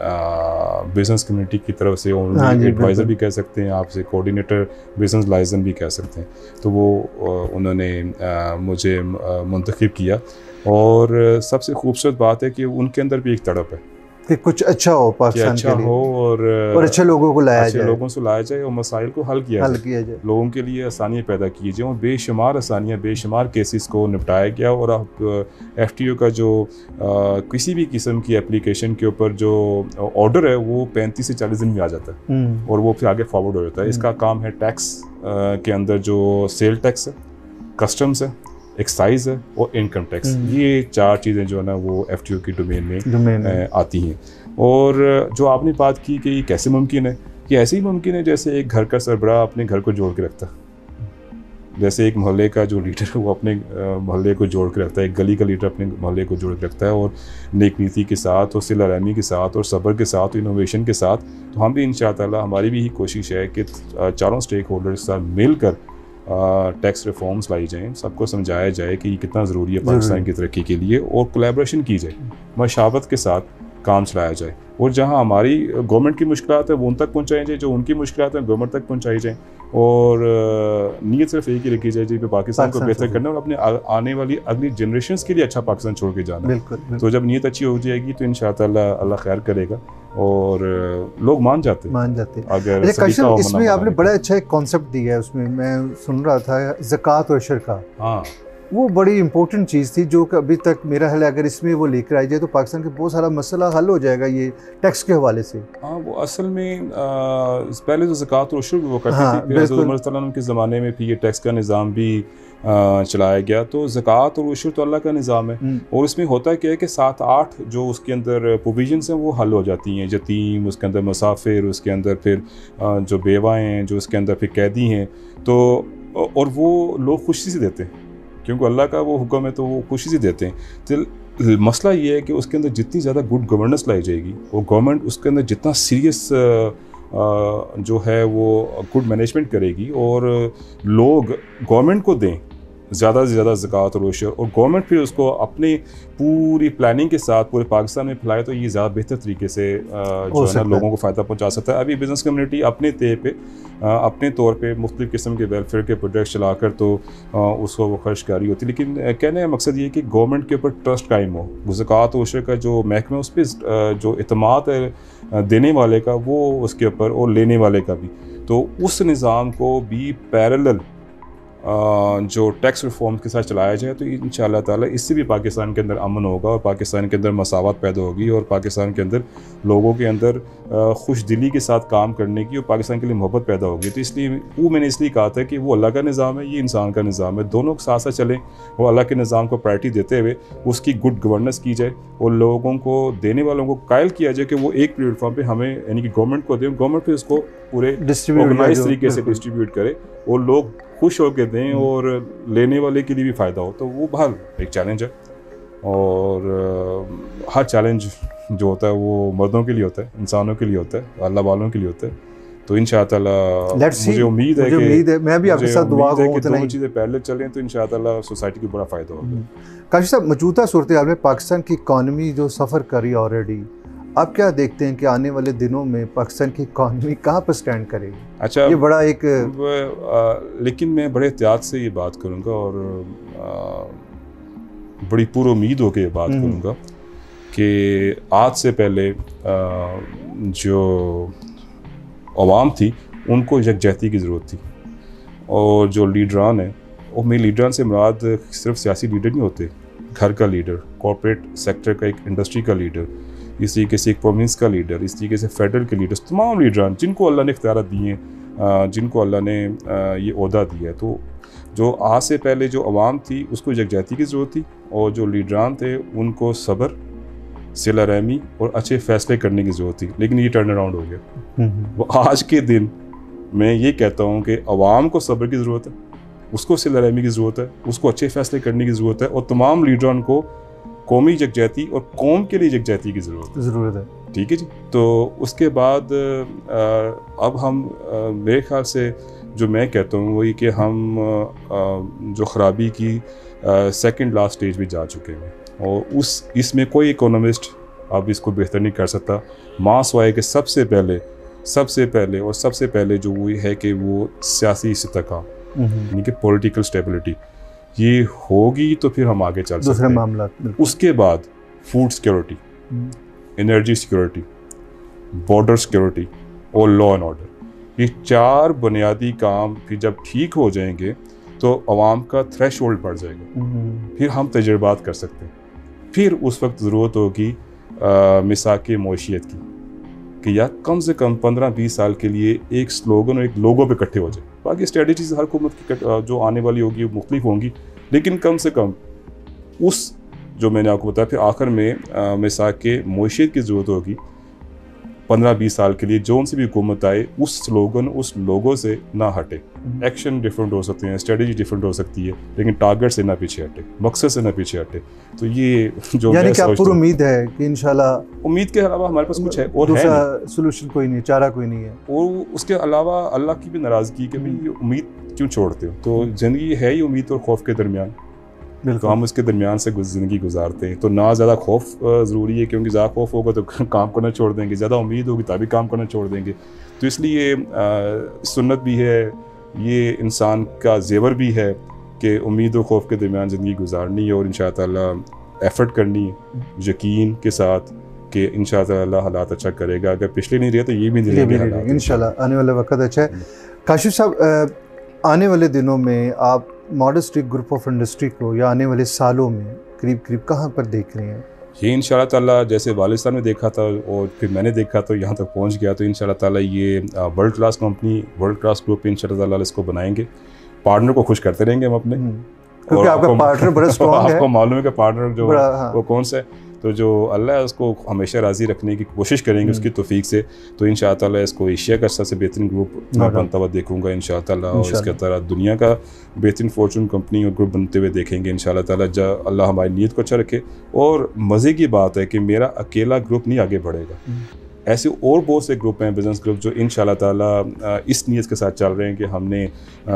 बिज़नेस कम्युनिटी की तरफ से एडवाइज़र भी कह सकते हैं, आपसे कोऑर्डिनेटर बिज़नेस लाइजन भी कह सकते हैं, तो वो उन्होंने मुझे मुंतखब किया। और सबसे खूबसूरत बात है कि उनके अंदर भी एक तड़प है कि कुछ अच्छा हो पाकिस्तान अच्छा के लिए, हो और अच्छे लोगों को लाया अच्छे जाए, लोगों से लाया जाए और मसाइल को हल किया जाए, लोगों के लिए आसानियाँ पैदा की जाए, और बेशुमार आसानियाँ, बेशुमार केसेस को निपटाया गया। और अब FTO का जो किसी भी किस्म की एप्लीकेशन के ऊपर जो ऑर्डर है वो 35 से 40 दिन में आ जाता है, और वो फिर आगे फॉरवर्ड हो जाता है। इसका काम है टैक्स के अंदर जो सेल टैक्स है, कस्टम्स है, एक्साइज है और इनकम टैक्स, ये 4 चीज़ें जो है ना वो FTO की डोमेन में आती हैं। और जो आपने बात की कि ये कैसे मुमकिन है, ये ऐसे ही मुमकिन है जैसे एक घर का सरबराह अपने घर को जोड़ के रखता है, जैसे एक मोहल्ले का जो लीडर है वो अपने मोहल्ले को जोड़ के रखता है, एक गली का लीडर अपने मोहल्ले को जोड़ के रखता है, और नेक नीति के साथ और सिला रहमी के साथ और सब्र के साथ और इनोवेशन के साथ। तो हम भी इंशाअल्लाह, हमारी भी यही कोशिश है कि चारों स्टेक होल्डर्स के साथ मिलकर टैक्स रिफॉर्म्स लाई जाएँ, सबको समझाया जाए कि ये कितना ज़रूरी है पाकिस्तान की तरक्की के लिए, और कोलैबोरेशन की जाए, मशावत के साथ काम चलाया जाए, और जहाँ हमारी गवर्नमेंट की मुश्किलात है वो उन तक पहुँचाई जाए, जो उनकी मुश्किलात हैं गवर्नमेंट तक पहुँचाई जाए, और नीयत सिर्फ एक ही रखी जाए कि पाकिस्तान को बेहतर करना और अपने आने वाली अगली जनरेशंस के लिए अच्छा पाकिस्तान छोड़ के जाना। बिल्कुल। तो जब नीयत अच्छी हो जाएगी तो इंशाअल्लाह अल्लाह खैर करेगा, और लोग मान जाते अगर इसमें आपने बड़ा अच्छा एक कॉन्सेप्ट दिया है, उसमें मैं सुन रहा था ज़कात और अशर का। हाँ, वो बड़ी इंपॉर्टेंट चीज़ थी जो कि अभी तक मेरा ख्याल है अगर इसमें वो लेकर आई जाए तो पाकिस्तान के बहुत सारा मसला हल हो जाएगा ये टैक्स के हवाले से। हाँ, वो असल में पहले तो ज़कात और अशर भी वो करती थी, फिर हज़रत उमर सल्लल्लाहु अलैहि वसल्लम के ज़माने में फिर ये टैक्स का निज़ाम भी चलाया गया। तो ज़कात और अशर तो अल्लाह का निज़ाम है, और इसमें होता क्या है कि 7-8 जो उसके अंदर प्रोविजंस हैं वो हल हो जाती हैं, यतीम, उसके अंदर मुसाफिर, उसके अंदर फिर जो बेवाएँ हैं, जो उसके अंदर फिर कैदी हैं, तो और वो लोग खुशी से देते हैं क्योंकि अल्लाह का वो हुक्म है, तो वो खुशी से देते हैं। तो मसला ये है कि उसके अंदर जितनी ज़्यादा गुड गवर्नेंस लाई जाएगी, और गवर्नमेंट उसके अंदर जितना सीरियस जो है वो गुड मैनेजमेंट करेगी, और लोग गवर्नमेंट को दें ज़्यादा से ज़्यादा ज़कात और उशर, और गवर्नमेंट फिर उसको अपनी पूरी प्लानिंग के साथ पूरे पाकिस्तान में फैलाए, तो ये ज़्यादा बेहतर तरीके से जो है ना लोगों को फ़ायदा पहुंचा सकता है। अभी बिज़नेस कम्युनिटी अपने तौर पे मुख्तलिफ़ किस्म के वेलफेयर के प्रोजेक्ट चलाकर तो उसको वो खर्चकारी होती है, लेकिन कहने का मकसद ये कि गवर्नमेंट के ऊपर ट्रस्ट कायम हो, ज़कात और उशर का जो महकमा उस पर जो इत्मीनात है देने वाले का वो उसके ऊपर, और लेने वाले का भी, तो उस निज़ाम को भी पैरेलल जो टैक्स रिफॉर्म के साथ चलाया जाए, तो इंशाअल्लाह ताला इससे भी पाकिस्तान के अंदर अमन होगा, और पाकिस्तान के अंदर मसावत पैदा होगी, और पाकिस्तान के अंदर लोगों के अंदर खुश दिली के साथ काम करने की और पाकिस्तान के लिए मोहब्बत पैदा होगी। तो इसलिए वो मैंने इसलिए कहा था कि वो अल्लाह का निज़ाम है, ये इंसान का निज़ाम है, दोनों साथ साथ चलें, वो अल्लाह के निज़ाम को प्रायोरिटी देते हुए उसकी गुड गवर्नेंस की जाए, और लोगों को देने वालों को कायल किया जाए कि वो एक प्लेटफॉर्म पे हमें यानी कि गवर्नमेंट को दें, गवर्नमेंट फिर उसको पूरे ऑर्गेनाइज तरीके से डिस्ट्रीब्यूट करे, और लोग खुश होकर दें, और लेने वाले के लिए भी फ़ायदा हो। तो वो बहल एक चैलेंज है, और हर चैलेंज जो होता है वो मर्दों के लिए होता है, इंसानों के लिए होता है, अल्लाह वालों के लिए होता है। तो इंशाअल्लाह मुझे उम्मीद है कि मैं भी आपके साथ दुआ करूँ कि दोनों चीज़ें पहले चलें, तो इंशाअल्लाह सोसाइटी को बड़ा फ़ायदा होगा। काशिफ साहब, मौजूदा सूरत हाल में पाकिस्तान की इकॉनमी जो सफ़र कर रही है ऑलरेडी, आप क्या देखते हैं कि आने वाले दिनों में पाकिस्तान की इकॉनमी कहाँ पर स्टैंड करेगी? अच्छा, ये बड़ा एक लेकिन मैं बड़े एहतियात से ये बात करूँगा, और बड़ी पूरी उम्मीद होकर ये बात करूँगा कि आज से पहले जो अवाम थी उनको यकजहती की ज़रूरत थी, और जो लीडरान हैं, और मेरे लीडरान से मुराद सिर्फ सियासी लीडर नहीं होते, घर का लीडर, कॉर्पोरेट सेक्टर का एक इंडस्ट्री का लीडर, इस तरीके से एक प्रोविंस का लीडर, इस तरीके से फेडरल के लीडर्स, तमाम लीडरान जिनको अल्लाह ने इख्तियार दिए हैं, जिनको अल्लाह ने ये ओहदा दिया है, तो जो आज से पहले जो आवाम थी उसको यकजहती की ज़रूरत थी, और जो लीडरान थे उनको सब्र, सिला रहमी और अच्छे फ़ैसले करने की ज़रूरत थी। लेकिन ये टर्न अराउंड हो गया। वो आज के दिन मैं ये कहता हूँ कि आवाम को सब्र की ज़रूरत है, उसको सिला रहमी की ज़रूरत है, उसको अच्छे फ़ैसले करने की ज़रूरत है, और तमाम लीडरान को कौमी यकजहती और कौम के लिए यकजहती की ज़रूरत है। ठीक है जी। तो उसके बाद अब हम मेरे ख्याल से जो मैं कहता हूँ वही कि हम जो ख़राबी की सेकंड लास्ट स्टेज पे जा चुके हैं, और इसमें कोई इकोनॉमिस्ट अब इसको बेहतर नहीं कर सकता। मास वाए के सबसे पहले जो वो है कि वो सियासी इस्तेहकाम, यानी कि पॉलिटिकल स्टेबिलिटी ये होगी तो फिर हम आगे चल सकते हैं। दूसरे मामला उसके बाद food security, energy security, border security और लॉ एंड ऑर्डर, ये 4 बुनियादी काम फिर जब ठीक हो जाएंगे तो आवाम का थ्रेशोल्ड बढ़ जाएगा, फिर हम तजर्बात कर सकते हैं। फिर उस वक्त ज़रूरत होगी मिसाक मौशियत की, कि या कम से कम 15-20 साल के लिए एक स्लोगन और एक लोगो पे इकट्ठे हो जाए। बाकी स्ट्रेटजीज हर हुकूमत की जो आने वाली होगी वो मुख्तलिफ होंगी, लेकिन कम से कम उस जो मैंने आपको बताया, फिर आखिर में मिसाक मौशियत की ज़रूरत होगी 15-20 साल के लिए। जो उनसे भी हुकूमत आए उस स्लोगन, उस लोगो से ना हटे। एक्शन डिफरेंट हो सकते हैं, स्ट्रेटजी डिफरेंट हो सकती है, लेकिन टारगेट से ना पीछे हटे, मकसद से ना पीछे हटे। तो ये जो यानी कि आपको उम्मीद है कि इंशाल्लाह, उम्मीद के अलावा हमारे पास कुछ है और दूसरा सोल्यूशन कोई नहीं, चारा कोई नहीं है। और उसके अलावा अल्लाह की भी नाराज़गी कि भाई ये उम्मीद क्यों छोड़ते हो। तो ज़िंदगी है ही उम्मीद और खौफ के दरमियान, तो हम उसके दरमियान से ज़िंदगी गुजारते हैं। तो ना ज़्यादा खौफ ज़रूरी है, क्योंकि ज़्यादा खौफ होगा तो काम करना छोड़ देंगे, ज़्यादा उम्मीद होगी तभी काम करना छोड़ देंगे। तो इसलिए सुन्नत भी है, ये इंसान का ज़ेवर भी है कि उम्मीद और खौफ के दरमियान ज़िंदगी गुजारनी है, और इंशाअल्लाह एफ़र्ट करनी है यकीन के साथ कि इंशाअल्लाह हालात अच्छा करेगा। अगर पिछले नहीं रहे तो ये भी नहीं रहेगा इंशाअल्लाह। आने वाला वक्त अच्छा है। काशिफ साहब, आने वाले दिनों में आप modern street group of industry को या आने वाले सालों में करीब कहाँ पर देख रहे हैं? ये इंशाअल्लाह ताला जैसे वालिस्तान में देखा था और फिर मैंने देखा तो यहाँ तक पहुँच गया, तो इंशाअल्लाह ताला ये world class company, world class group इंशाअल्लाह ताला इसको बनाएंगे। पार्टनर को खुश करते रहेंगे हम अपने, क्योंकि आपका पार्टनर बड़ा स्ट्रॉन्ग है। आपको मालूम है कि पार्टनर जो वो कौन सा है, तो जो अल्लाह है उसको हमेशा राज़ी रखने की कोशिश करेंगे उसकी तौफीक से। तो इंशाअल्लाह ताला इसको एशिया का सबसे बेहतरीन ग्रुप मैं बनता हुआ देखूंगा इंशाअल्लाह ताला, और इसके तरह दुनिया का बेहतरीन फॉर्चून कंपनी और ग्रुप बनते हुए देखेंगे इंशाअल्लाह ताला। अल्लाह हमारी नीयत को अच्छा रखे। और मज़े की बात है कि मेरा अकेला ग्रुप नहीं आगे बढ़ेगा, ऐसे और बहुत से ग्रुप हैं, बिजनेस ग्रुप, जो इंशाअल्लाह ताला इस नीयत के साथ चल रहे हैं कि हमने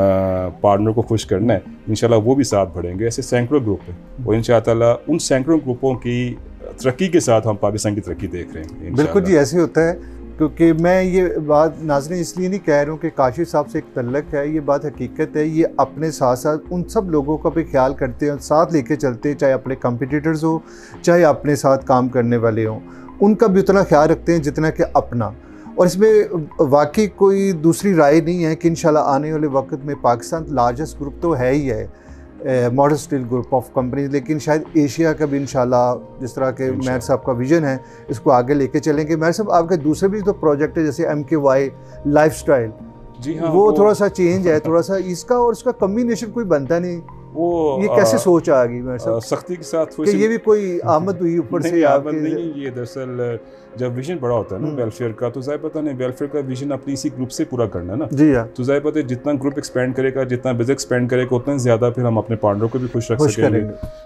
पार्टनर को खुश करना है, इंशाअल्लाह वो भी साथ बढ़ेंगे। ऐसे सैकड़ों ग्रुप हैं, और इंशाअल्लाह ताला उन सैकड़ों ग्रुपों की तरक्की के साथ हम पाकिस्तान की तरक्की देख रहे हैं। बिल्कुल जी, ऐसे होता है। क्योंकि मैं ये बात नाज़रीन इसलिए नहीं कह रहा हूँ कि काशिफ साहब से एक तल्लक है, ये बात हकीकत है। ये अपने साथ साथ उन सब लोगों का भी ख्याल करते हैं, साथ लेके चलते हैं, चाहे अपने कंपटीटर्स हो, चाहे अपने साथ काम करने वाले हों, उनका भी उतना ख्याल रखते हैं जितना कि अपना। और इसमें वाकई कोई दूसरी राय नहीं है कि इंशाल्लाह आने वाले वक्त में पाकिस्तान लार्जेस्ट ग्रुप तो है ही है, modern steel group of company, लेकिन शायद एशिया का भी इंशाल्लाह, जिस तरह के मेहर साहब का विज़न है, इसको आगे लेके चलेंगे। मेहर साहब, आपके दूसरे भी तो प्रोजेक्ट है जैसे MKY लाइफस्टाइल, जी हाँ, वो थोड़ा सा चेंज है, थोड़ा सा इसका और उसका कम्बिनेशन कोई बनता नहीं। वो ये कैसे सोच आ गई मेरे साथ सख्ती के साथ कि ये भी कोई आमद हुई ऊपर से? आमद नहीं, ये दरअसल जब विजन बड़ा होता है ना वेलफेयर का, तो ज़ाहिर पता नहीं वेलफेयर का विजन अपनी इसी ग्रुप से पूरा करना है ना। जी हाँ। तो ज़ाहिर पता है जितना ग्रुप एक्सपेंड करेगा, जितना बिजनेस एक्सपेंड करेगा, उतना ज़्यादा फिर हम अपने पार्टनर को भी खुश रख सकेंगे।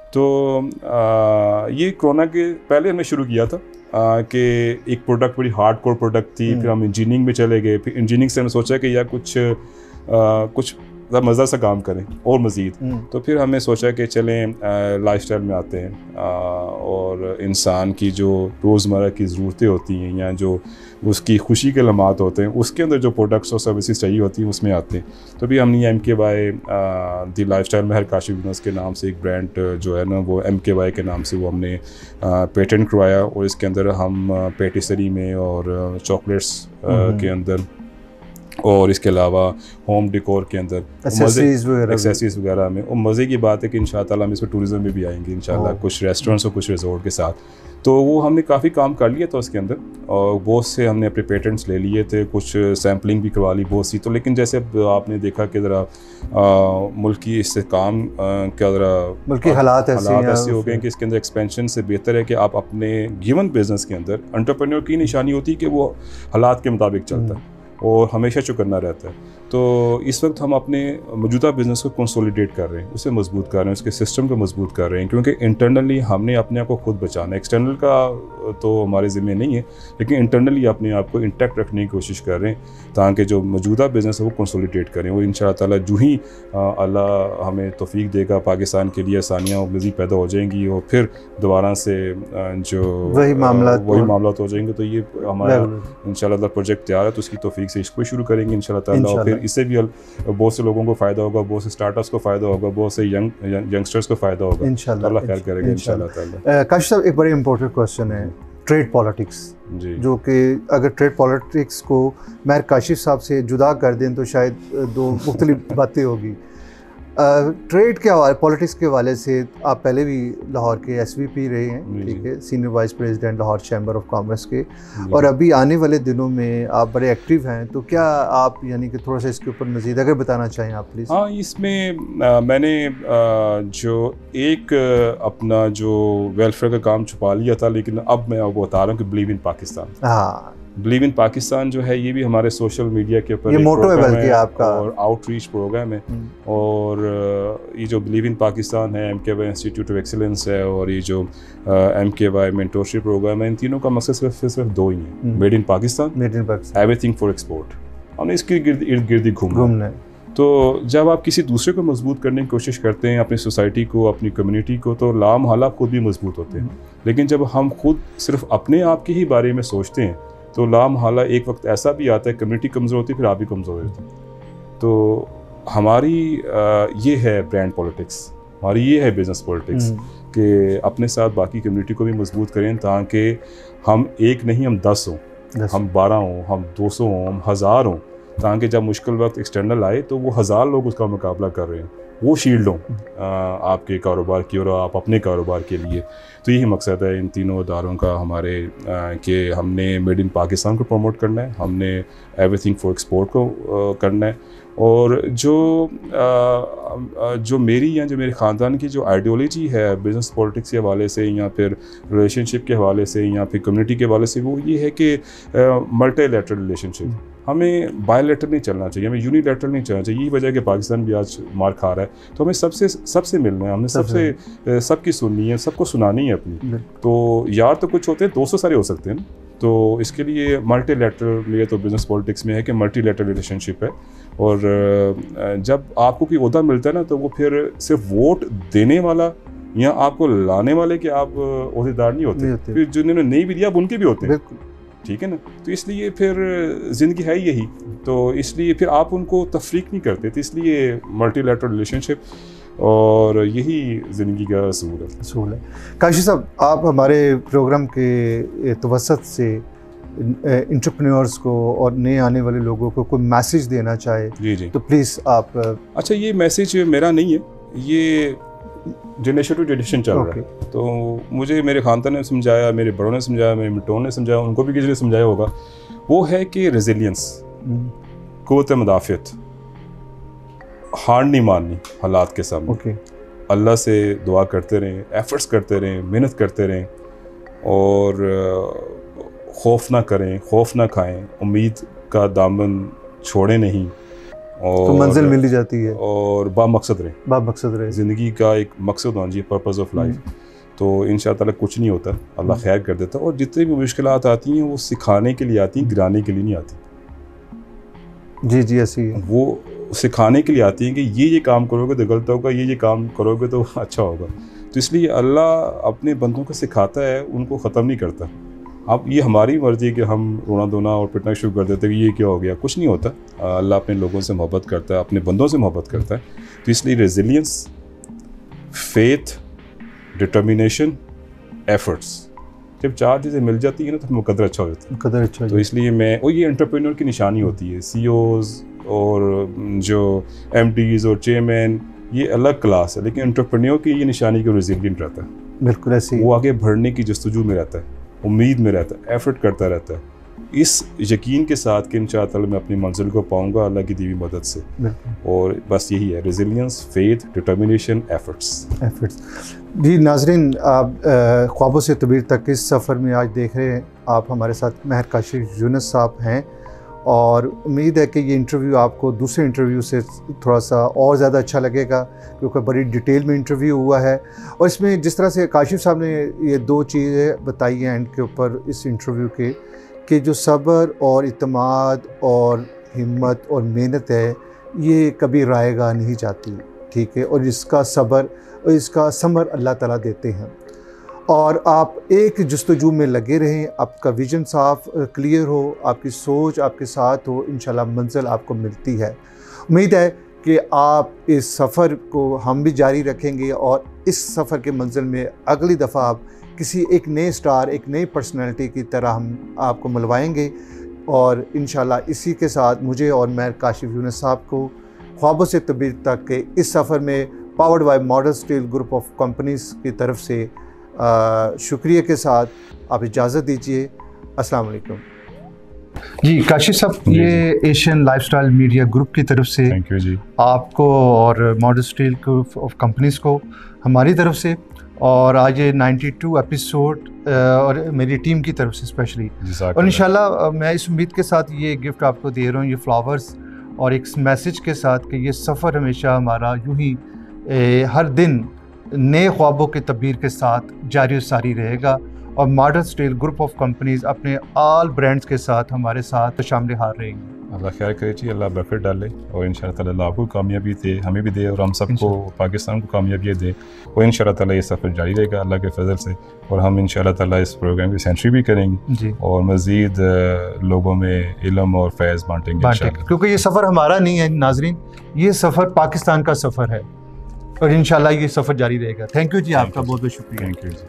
तो ये कोरोना के पहले हमने शुरू किया था कि एक प्रोडक्ट बड़ी हार्ड कोर प्रोडक्ट थी, फिर हम इंजीनियरिंग में चले गए। फिर इंजीनियरिंग से हमने सोचा कि यार कुछ मज़ा सा काम करें और मज़ीद। तो फिर हमने सोचा कि चलें लाइफस्टाइल में आते हैं, और इंसान की जो रोज़मर्रा की ज़रूरतें होती हैं या जो उसकी खुशी के लम्हात होते हैं, उसके अंदर जो प्रोडक्ट्स और सर्विसेज चाहिए होती हैं उसमें आते हैं। तो भी हमने MKY the lifestyle Mehr Kashif business के नाम से एक ब्रांड जो है ना, वो MKY के नाम से वो हमने पेटेंट करवाया, और इसके अंदर हम पेटिसरी में और चॉकलेट्स के अंदर, और इसके अलावा होम डेकोर के अंदर, एक्सेसरीज वगैरह में। और मज़े की बात है कि इंशाअल्लाह हम इसमें टूरिज़्म में भी आएंगे इंशाअल्लाह, कुछ रेस्टोरेंट्स और कुछ रिजॉर्ट के साथ। تو وہ ہم نے کافی کام کر لیا تھا اس کے اندر, اور بہت سے ہم نے اپنے پیٹنٹس لے لیے تھے, کچھ سیمپلنگ بھی کروا لی بہت سی. تو لیکن جیسے اب آپ نے دیکھا کہ ذرا ملکی استحکام کا ذرا ملکی حالات ایسے ہو گئے کہ اس کے اندر ایکسپینشن سے بہتر ہے کہ آپ اپنے گیون بزنس کے اندر, انٹرپرینور کی نشانی ہوتی ہے کہ وہ حالات کے مطابق چلتا ہے اور ہمیشہ چکرنا رہتا ہے. تو اس وقت ہم اپنے موجودہ بزنس کو کنسولیڈیٹ کر رہے ہیں, اسے مضبوط کر رہے ہیں, اس کے سسٹم کو مضبوط کر رہے ہیں, کیونکہ انٹرنلی ہم نے اپنے آپ کو خود بچانا ہے. ایکسٹرنل کا تو ہمارے ذمہ نہیں ہے, لیکن انٹرنلی اپنے آپ کو انٹیکٹ رکھنے کی کوشش کر رہے ہیں تاکہ جو موجودہ بزنس ہے وہ کنسولیڈیٹ کریں. اور ان شاء اللہ تعالیٰ جو ہی اللہ ہمیں توفیق دے گا, پاکستان کے لیے آسانیاں مزید پیدا ہو جائیں گی اور پھر دوبارہ سے جو وہی معاملات ہو جائیں گے. تو یہ ہمارا ان شاء اللہ پروجیکٹ تیار ہے, تو اس کی توفیق سے اس کو شروع کریں گے ان شاء اللہ تعالیٰ. اور پھر اس سے بھی بہت سے لوگوں کو فائدہ ہوگا, بہت سے اسٹارٹ اپس کو فائدہ ہوگا, بہت سے ینگسٹرز کو فائدہ ہوگا. انشاءاللہ اللہ خیر کرے گا انشاءاللہ تعالیٰ. کاشف صاحب, ایک بڑی امپورٹنٹ کوسچن ہے ٹریڈ پالیٹکس, جو کہ اگر ٹریڈ پالیٹکس کو مہر کاشف صاحب سے جدا کر دیں تو شاید دو مختلف باتیں ہوگی. ٹریڈ کے حوالے, پالیٹکس کے حوالے سے آپ پہلے بھی لاہور کے ایس وی پی رہے ہیں, ٹھیک ہے, senior vice president Lahore chamber of commerce کے, اور ابھی آنے والے دنوں میں آپ بڑے ایکٹیو ہیں. تو کیا آپ یعنی کہ تھوڑا سا اس کے اوپر مزید اگر بتانا چاہیں آپ پلیز. ہاں, اس میں میں نے جو ایک اپنا جو ویلفیئر کا کام چھپا لیا تھا, لیکن اب میں آپ کو بتا رہا ہوں کہ بلیو ان پاکستان. ہاں, بلیو ان پاکستان جو ہے یہ بھی ہمارے سوشل میڈیا کے اوپر یہ موٹو ہے بلکہ آپ کا, اور آؤٹ ریچ پروگرام ہے. اور یہ جو بلیو ان پاکستان ہے, ایم کے وائی انسٹیٹیوٹ آف ایکسیلنس ہے, اور یہ جو ایم کے وائی مینٹورشپ پروگرام ہے, ان تینوں کا مقصد صرف دو ہی ہیں, made in Pakistan, everything for export. ہم نے اس کے ارد گرد ہی گھومنا ہے. تو جب آپ کسی دوسرے کو مضبوط کرنے کی کوشش کرتے ہیں, اپنی سوسائٹی کو, اپنی کمیونٹی کو, تو لامحالہ خود بھی مضبوط ہوتے ہیں. لیکن جب ہم خود صرف اپنے آپ کے ہی بارے میں سوچتے ہیں تو لامحالہ ایک وقت ایسا بھی آتا ہے کمیونٹی کمزور ہوتی ہے, پھر آپ بھی کمزور ہوتے ہیں. تو ہماری یہ ہے برانڈ پولیٹکس, ہماری یہ ہے بزنس پولیٹکس, کہ اپنے ساتھ باقی کمیونٹی کو بھی مضبوط کریں تاکہ ہم ایک نہیں, ہم 10 ہوں, ہم 12 ہوں, ہم 200 ہوں, ہم 1000 ہوں, تاکہ جب مشکل وقت ایکسٹرنل آئے تو وہ 1000 لوگ اس کا مقابلہ کر رہے ہیں, وہ شیلڈ ہوں آپ کے کاروبار کی اور آپ اپنے کاروبار کے لیے. تو یہی مقصد ہے ان تینوں اداروں کا ہمارے, کہ ہم نے میڈ ان پاکستان کو پروموٹ کرنا ہے, ہم نے ایوری تھنگ فار ایکسپورٹ کو کرنا ہے. اور جو میری یا جو میرے خاندان کی جو آئیڈیالوجی ہے بزنس پولیٹکس کے حوالے سے, یا پھر ریلیشن شپ کے حوالے سے, یا پھر کمیونٹی کے حوالے سے, وہ یہ ہے کہ ملٹی لیٹرل ریلیشن شپ. ہمیں بائی لیٹرل نہیں چلنا چاہیے, ہمیں یونی لیٹرل نہیں چلنا چاہیے. یہی وجہ ہے کہ پاکستان بھی آج مار کھا رہا ہے. تو ہمیں سب سے ملنا ہے, ہم نے سب کی سننی ہے, سب کو سنانی ہے اپنی. تو یار تو کچھ ہوتے ہیں, 200 سارے ہو سکتے ہیں. تو اس کے لیے ملٹی لیٹرل, یہ تو بزنس پولیٹکس میں ہے کہ ملٹی لیٹرل ریلیشن شپ ہے. اور جب آپ کو کوئی عہدہ ملتا ہے نا, تو وہ پھر صرف ووٹ دینے والا یا آپ کو لانے والے کہ آپ عہدے دار نہیں ہوتے, پھر جنہوں نے نہیں بھی دیا اب ان کے بھی ہوتے ہیں, ٹھیک ہے نا. تو اس لیے پھر زندگی ہے یہی, تو اس لیے پھر آپ ان کو تفریق نہیں کرتے. تو اس لیے ملٹی لیٹرل ریلیشن شپ, اور یہی زندگی کا اصول ہے. کاشف صاحب, آپ ہمارے پروگرام کے توسط سے انٹرپرینورز کو اور نئے آنے والے لوگوں کو کوئی میسیج دینا چاہے جی تو پلیز آپ. اچھا, یہ میسیج میرا نہیں ہے, یہ جنریشن ٹو جنریشن چل رہا ہے. تو مجھے میرے خاندان نے سمجھایا, میرے بڑوں نے سمجھایا, میرے مٹروں نے سمجھایا, ان کو بھی کسی نے سمجھایا ہوگا. وہ ہے کہ ریزیلینس, قوت مدافعت, ہار نہیں ماننی حالات کے سامنے. اللہ سے دعا کرتے رہیں, ایفرٹس کرتے رہیں, محنت کرتے رہیں, اور خوف نہ کریں, خوف نہ کھائیں, امید کا دامن چھوڑیں نہیں, اور منزل مل جاتی ہے. اور بامقصد رہیں, زندگی کا ایک مقصد ہونا چاہیے, پرپز آف لائف. تو ان شاء اللہ کچھ نہیں ہوتا, اللہ خیر کر دیتا. اور جتنی بھی مشکلات آتی ہیں وہ سکھانے کے لیے آتی ہیں, گرانے کے لیے نہیں آتی. جی ایسی وہ سکھانے کے لیے آتی ہیں کہ یہ کام کرو گے تو غلط ہوگا, یہ کام کرو گے تو اچھا ہوگا. تو اس لیے اللہ اپنے بندوں کو سکھاتا ہے, ان کو ختم نہیں کرتا. اب یہ ہماری مرضی ہے کہ ہم رونا دھونا اور پٹنا شروع کر دیتے ہیں کہ یہ کیا ہو گیا. کچھ نہیں ہوتا, اللہ اپنے لوگوں سے محبت کرتا ہے, اپنے بندوں سے محبت کرتا ہے. تو اس لیے ریزیلینس, فیتھ, ڈٹرمینیشن, ایفرٹس, جب 4 چیزیں مل جاتی ہیں نا تو مقدر اچھا ہو جاتا ہے. تو اس لیے میں, اور یہ انٹرپرینور کی نشانی ہوتی ہے. سی اوز اور جو ایم ڈیز اور چیئرمین یہ الگ کلاس ہے, لیکن انٹرپرینور کی یہ نشانی کو ریزیلینٹ رہتا ہے. बिल्कुल ऐसे ही। वो आगे बढ़ने की जस्तजू में रहता है, उम्मीद में रहता है, एफर्ट करता रहता है, इस यकीन के साथ कि इंशाअल्लाह ताला मैं अपनी मंजिल को पाऊंगा अल्लाह की दी हुई मदद से। और बस यही है, रेजिलियंस, फेथ, डिटर्मिनेशन, एफर्ट्स। जी नाजरीन, आप ख्वाबों से तबीर तक इस सफ़र में आज देख रहे हैं, आप हमारे साथ महर काशिफ यूनुस साहब हैं, और उम्मीद है कि ये इंटरव्यू आपको दूसरे इंटरव्यू से थोड़ा सा और ज़्यादा अच्छा लगेगा, क्योंकि बड़ी डिटेल में इंटरव्यू हुआ है। और इसमें जिस तरह से काशिफ साहब ने ये 2 चीज़ें बताई हैं एंड के ऊपर इस इंटरव्यू के, कि जो सब्र और इत्मीनान और हिम्मत और मेहनत है, ये कभी रायगा नहीं जाती, ठीक है, और इसका सब्र और इसका समर अल्लाह ताला देते हैं। और आप एक जस्तजू में लगे रहें, आपका विजन साफ क्लियर हो, आपकी सोच आपके साथ हो, इंशाल्लाह मंजिल आपको मिलती है। उम्मीद है कि आप इस सफ़र को हम भी जारी रखेंगे, और इस सफ़र के मंजिल में अगली दफ़ा आप किसी एक नए स्टार, एक नई पर्सनैलिटी की तरह हम आपको मिलवाएंगे। और इंशाल्लाह इसी के साथ मुझे और महर काशिफ यूनुस साहब को ख्वाबों से तबीर तक के इस सफ़र में powered by modern steel group of companies की तरफ से शुक्रिया के साथ आप इजाज़त दीजिए। अस्सलाम वालेकुम। जी काशिफ साहब, ये एशियन लाइफस्टाइल मीडिया ग्रुप की तरफ से थैंक यू जी, आपको और modern steel group of companies को हमारी तरफ से, और आज ये 92 एपिसोड और मेरी टीम की तरफ से स्पेशली, और इंशाल्लाह मैं इस उम्मीद के साथ ये गिफ्ट आपको दे रहा हूँ, ये फ्लावर्स, और एक मैसेज के साथ कि ये सफ़र हमेशा हमारा यूं ही हर दिन नए ख्वाबों के तबीर के साथ जारी सारी रहेगा, और modern steel group of companies अपने ऑल ब्रांड्स के साथ हमारे साथ शामिल हार रहेंगी। अल्लाह खैर करे जी, अल्लाह बरकत डाले, और इंशाअल्लाह ताला अल्लाह आपको कामयाबी दे, हमें भी दे, और हम सबको पाकिस्तान को कामयाबी दे, और इंशाअल्लाह ताला ये सफ़र जारी रहेगा अल्लाह के फजल से, और हम इंशाअल्लाह ताला इस प्रोग्राम की सेंचुरी भी करेंगे जी, और मज़ीद लोगों में इल्म और फैज़ बांटेंगे इंशाअल्लाह। क्योंकि ये सफ़र हमारा नहीं है नाजरीन, ये सफ़र पाकिस्तान का सफ़र है, और इंशाल्लाह ये सफ़र जारी रहेगा। थैंक यू जी, आपका बहुत बहुत शुक्रिया। थैंक यू जी।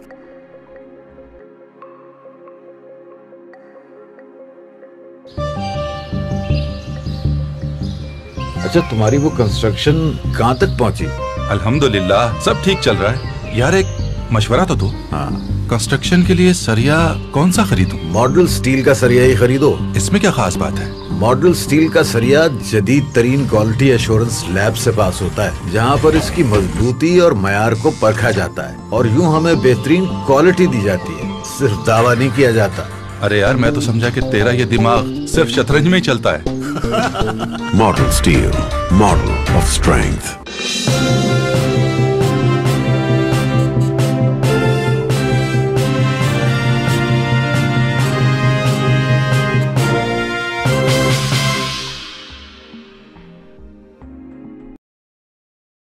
अच्छा, तुम्हारी वो कंस्ट्रक्शन कहाँ तक पहुँची? अल्हम्दुलिल्लाह सब ठीक चल रहा है। यार एक मशवरा तो दो। हाँ, कंस्ट्रक्शन के लिए सरिया कौन सा खरीदूं? मॉडल स्टील का सरिया ही खरीदो। इसमें क्या खास बात है? मॉडल स्टील का सरिया जदीद तरीन क्वालिटी एश्योरेंस लैब से पास होता है, जहाँ पर इसकी मजबूती और मयार को परखा जाता है, और यूँ हमें बेहतरीन क्वालिटी दी जाती है, सिर्फ दावा नहीं किया जाता। अरे यार, मैं तो समझा कि तेरा ये दिमाग सिर्फ शतरंज में ही चलता है। Modern Steel, model of strength.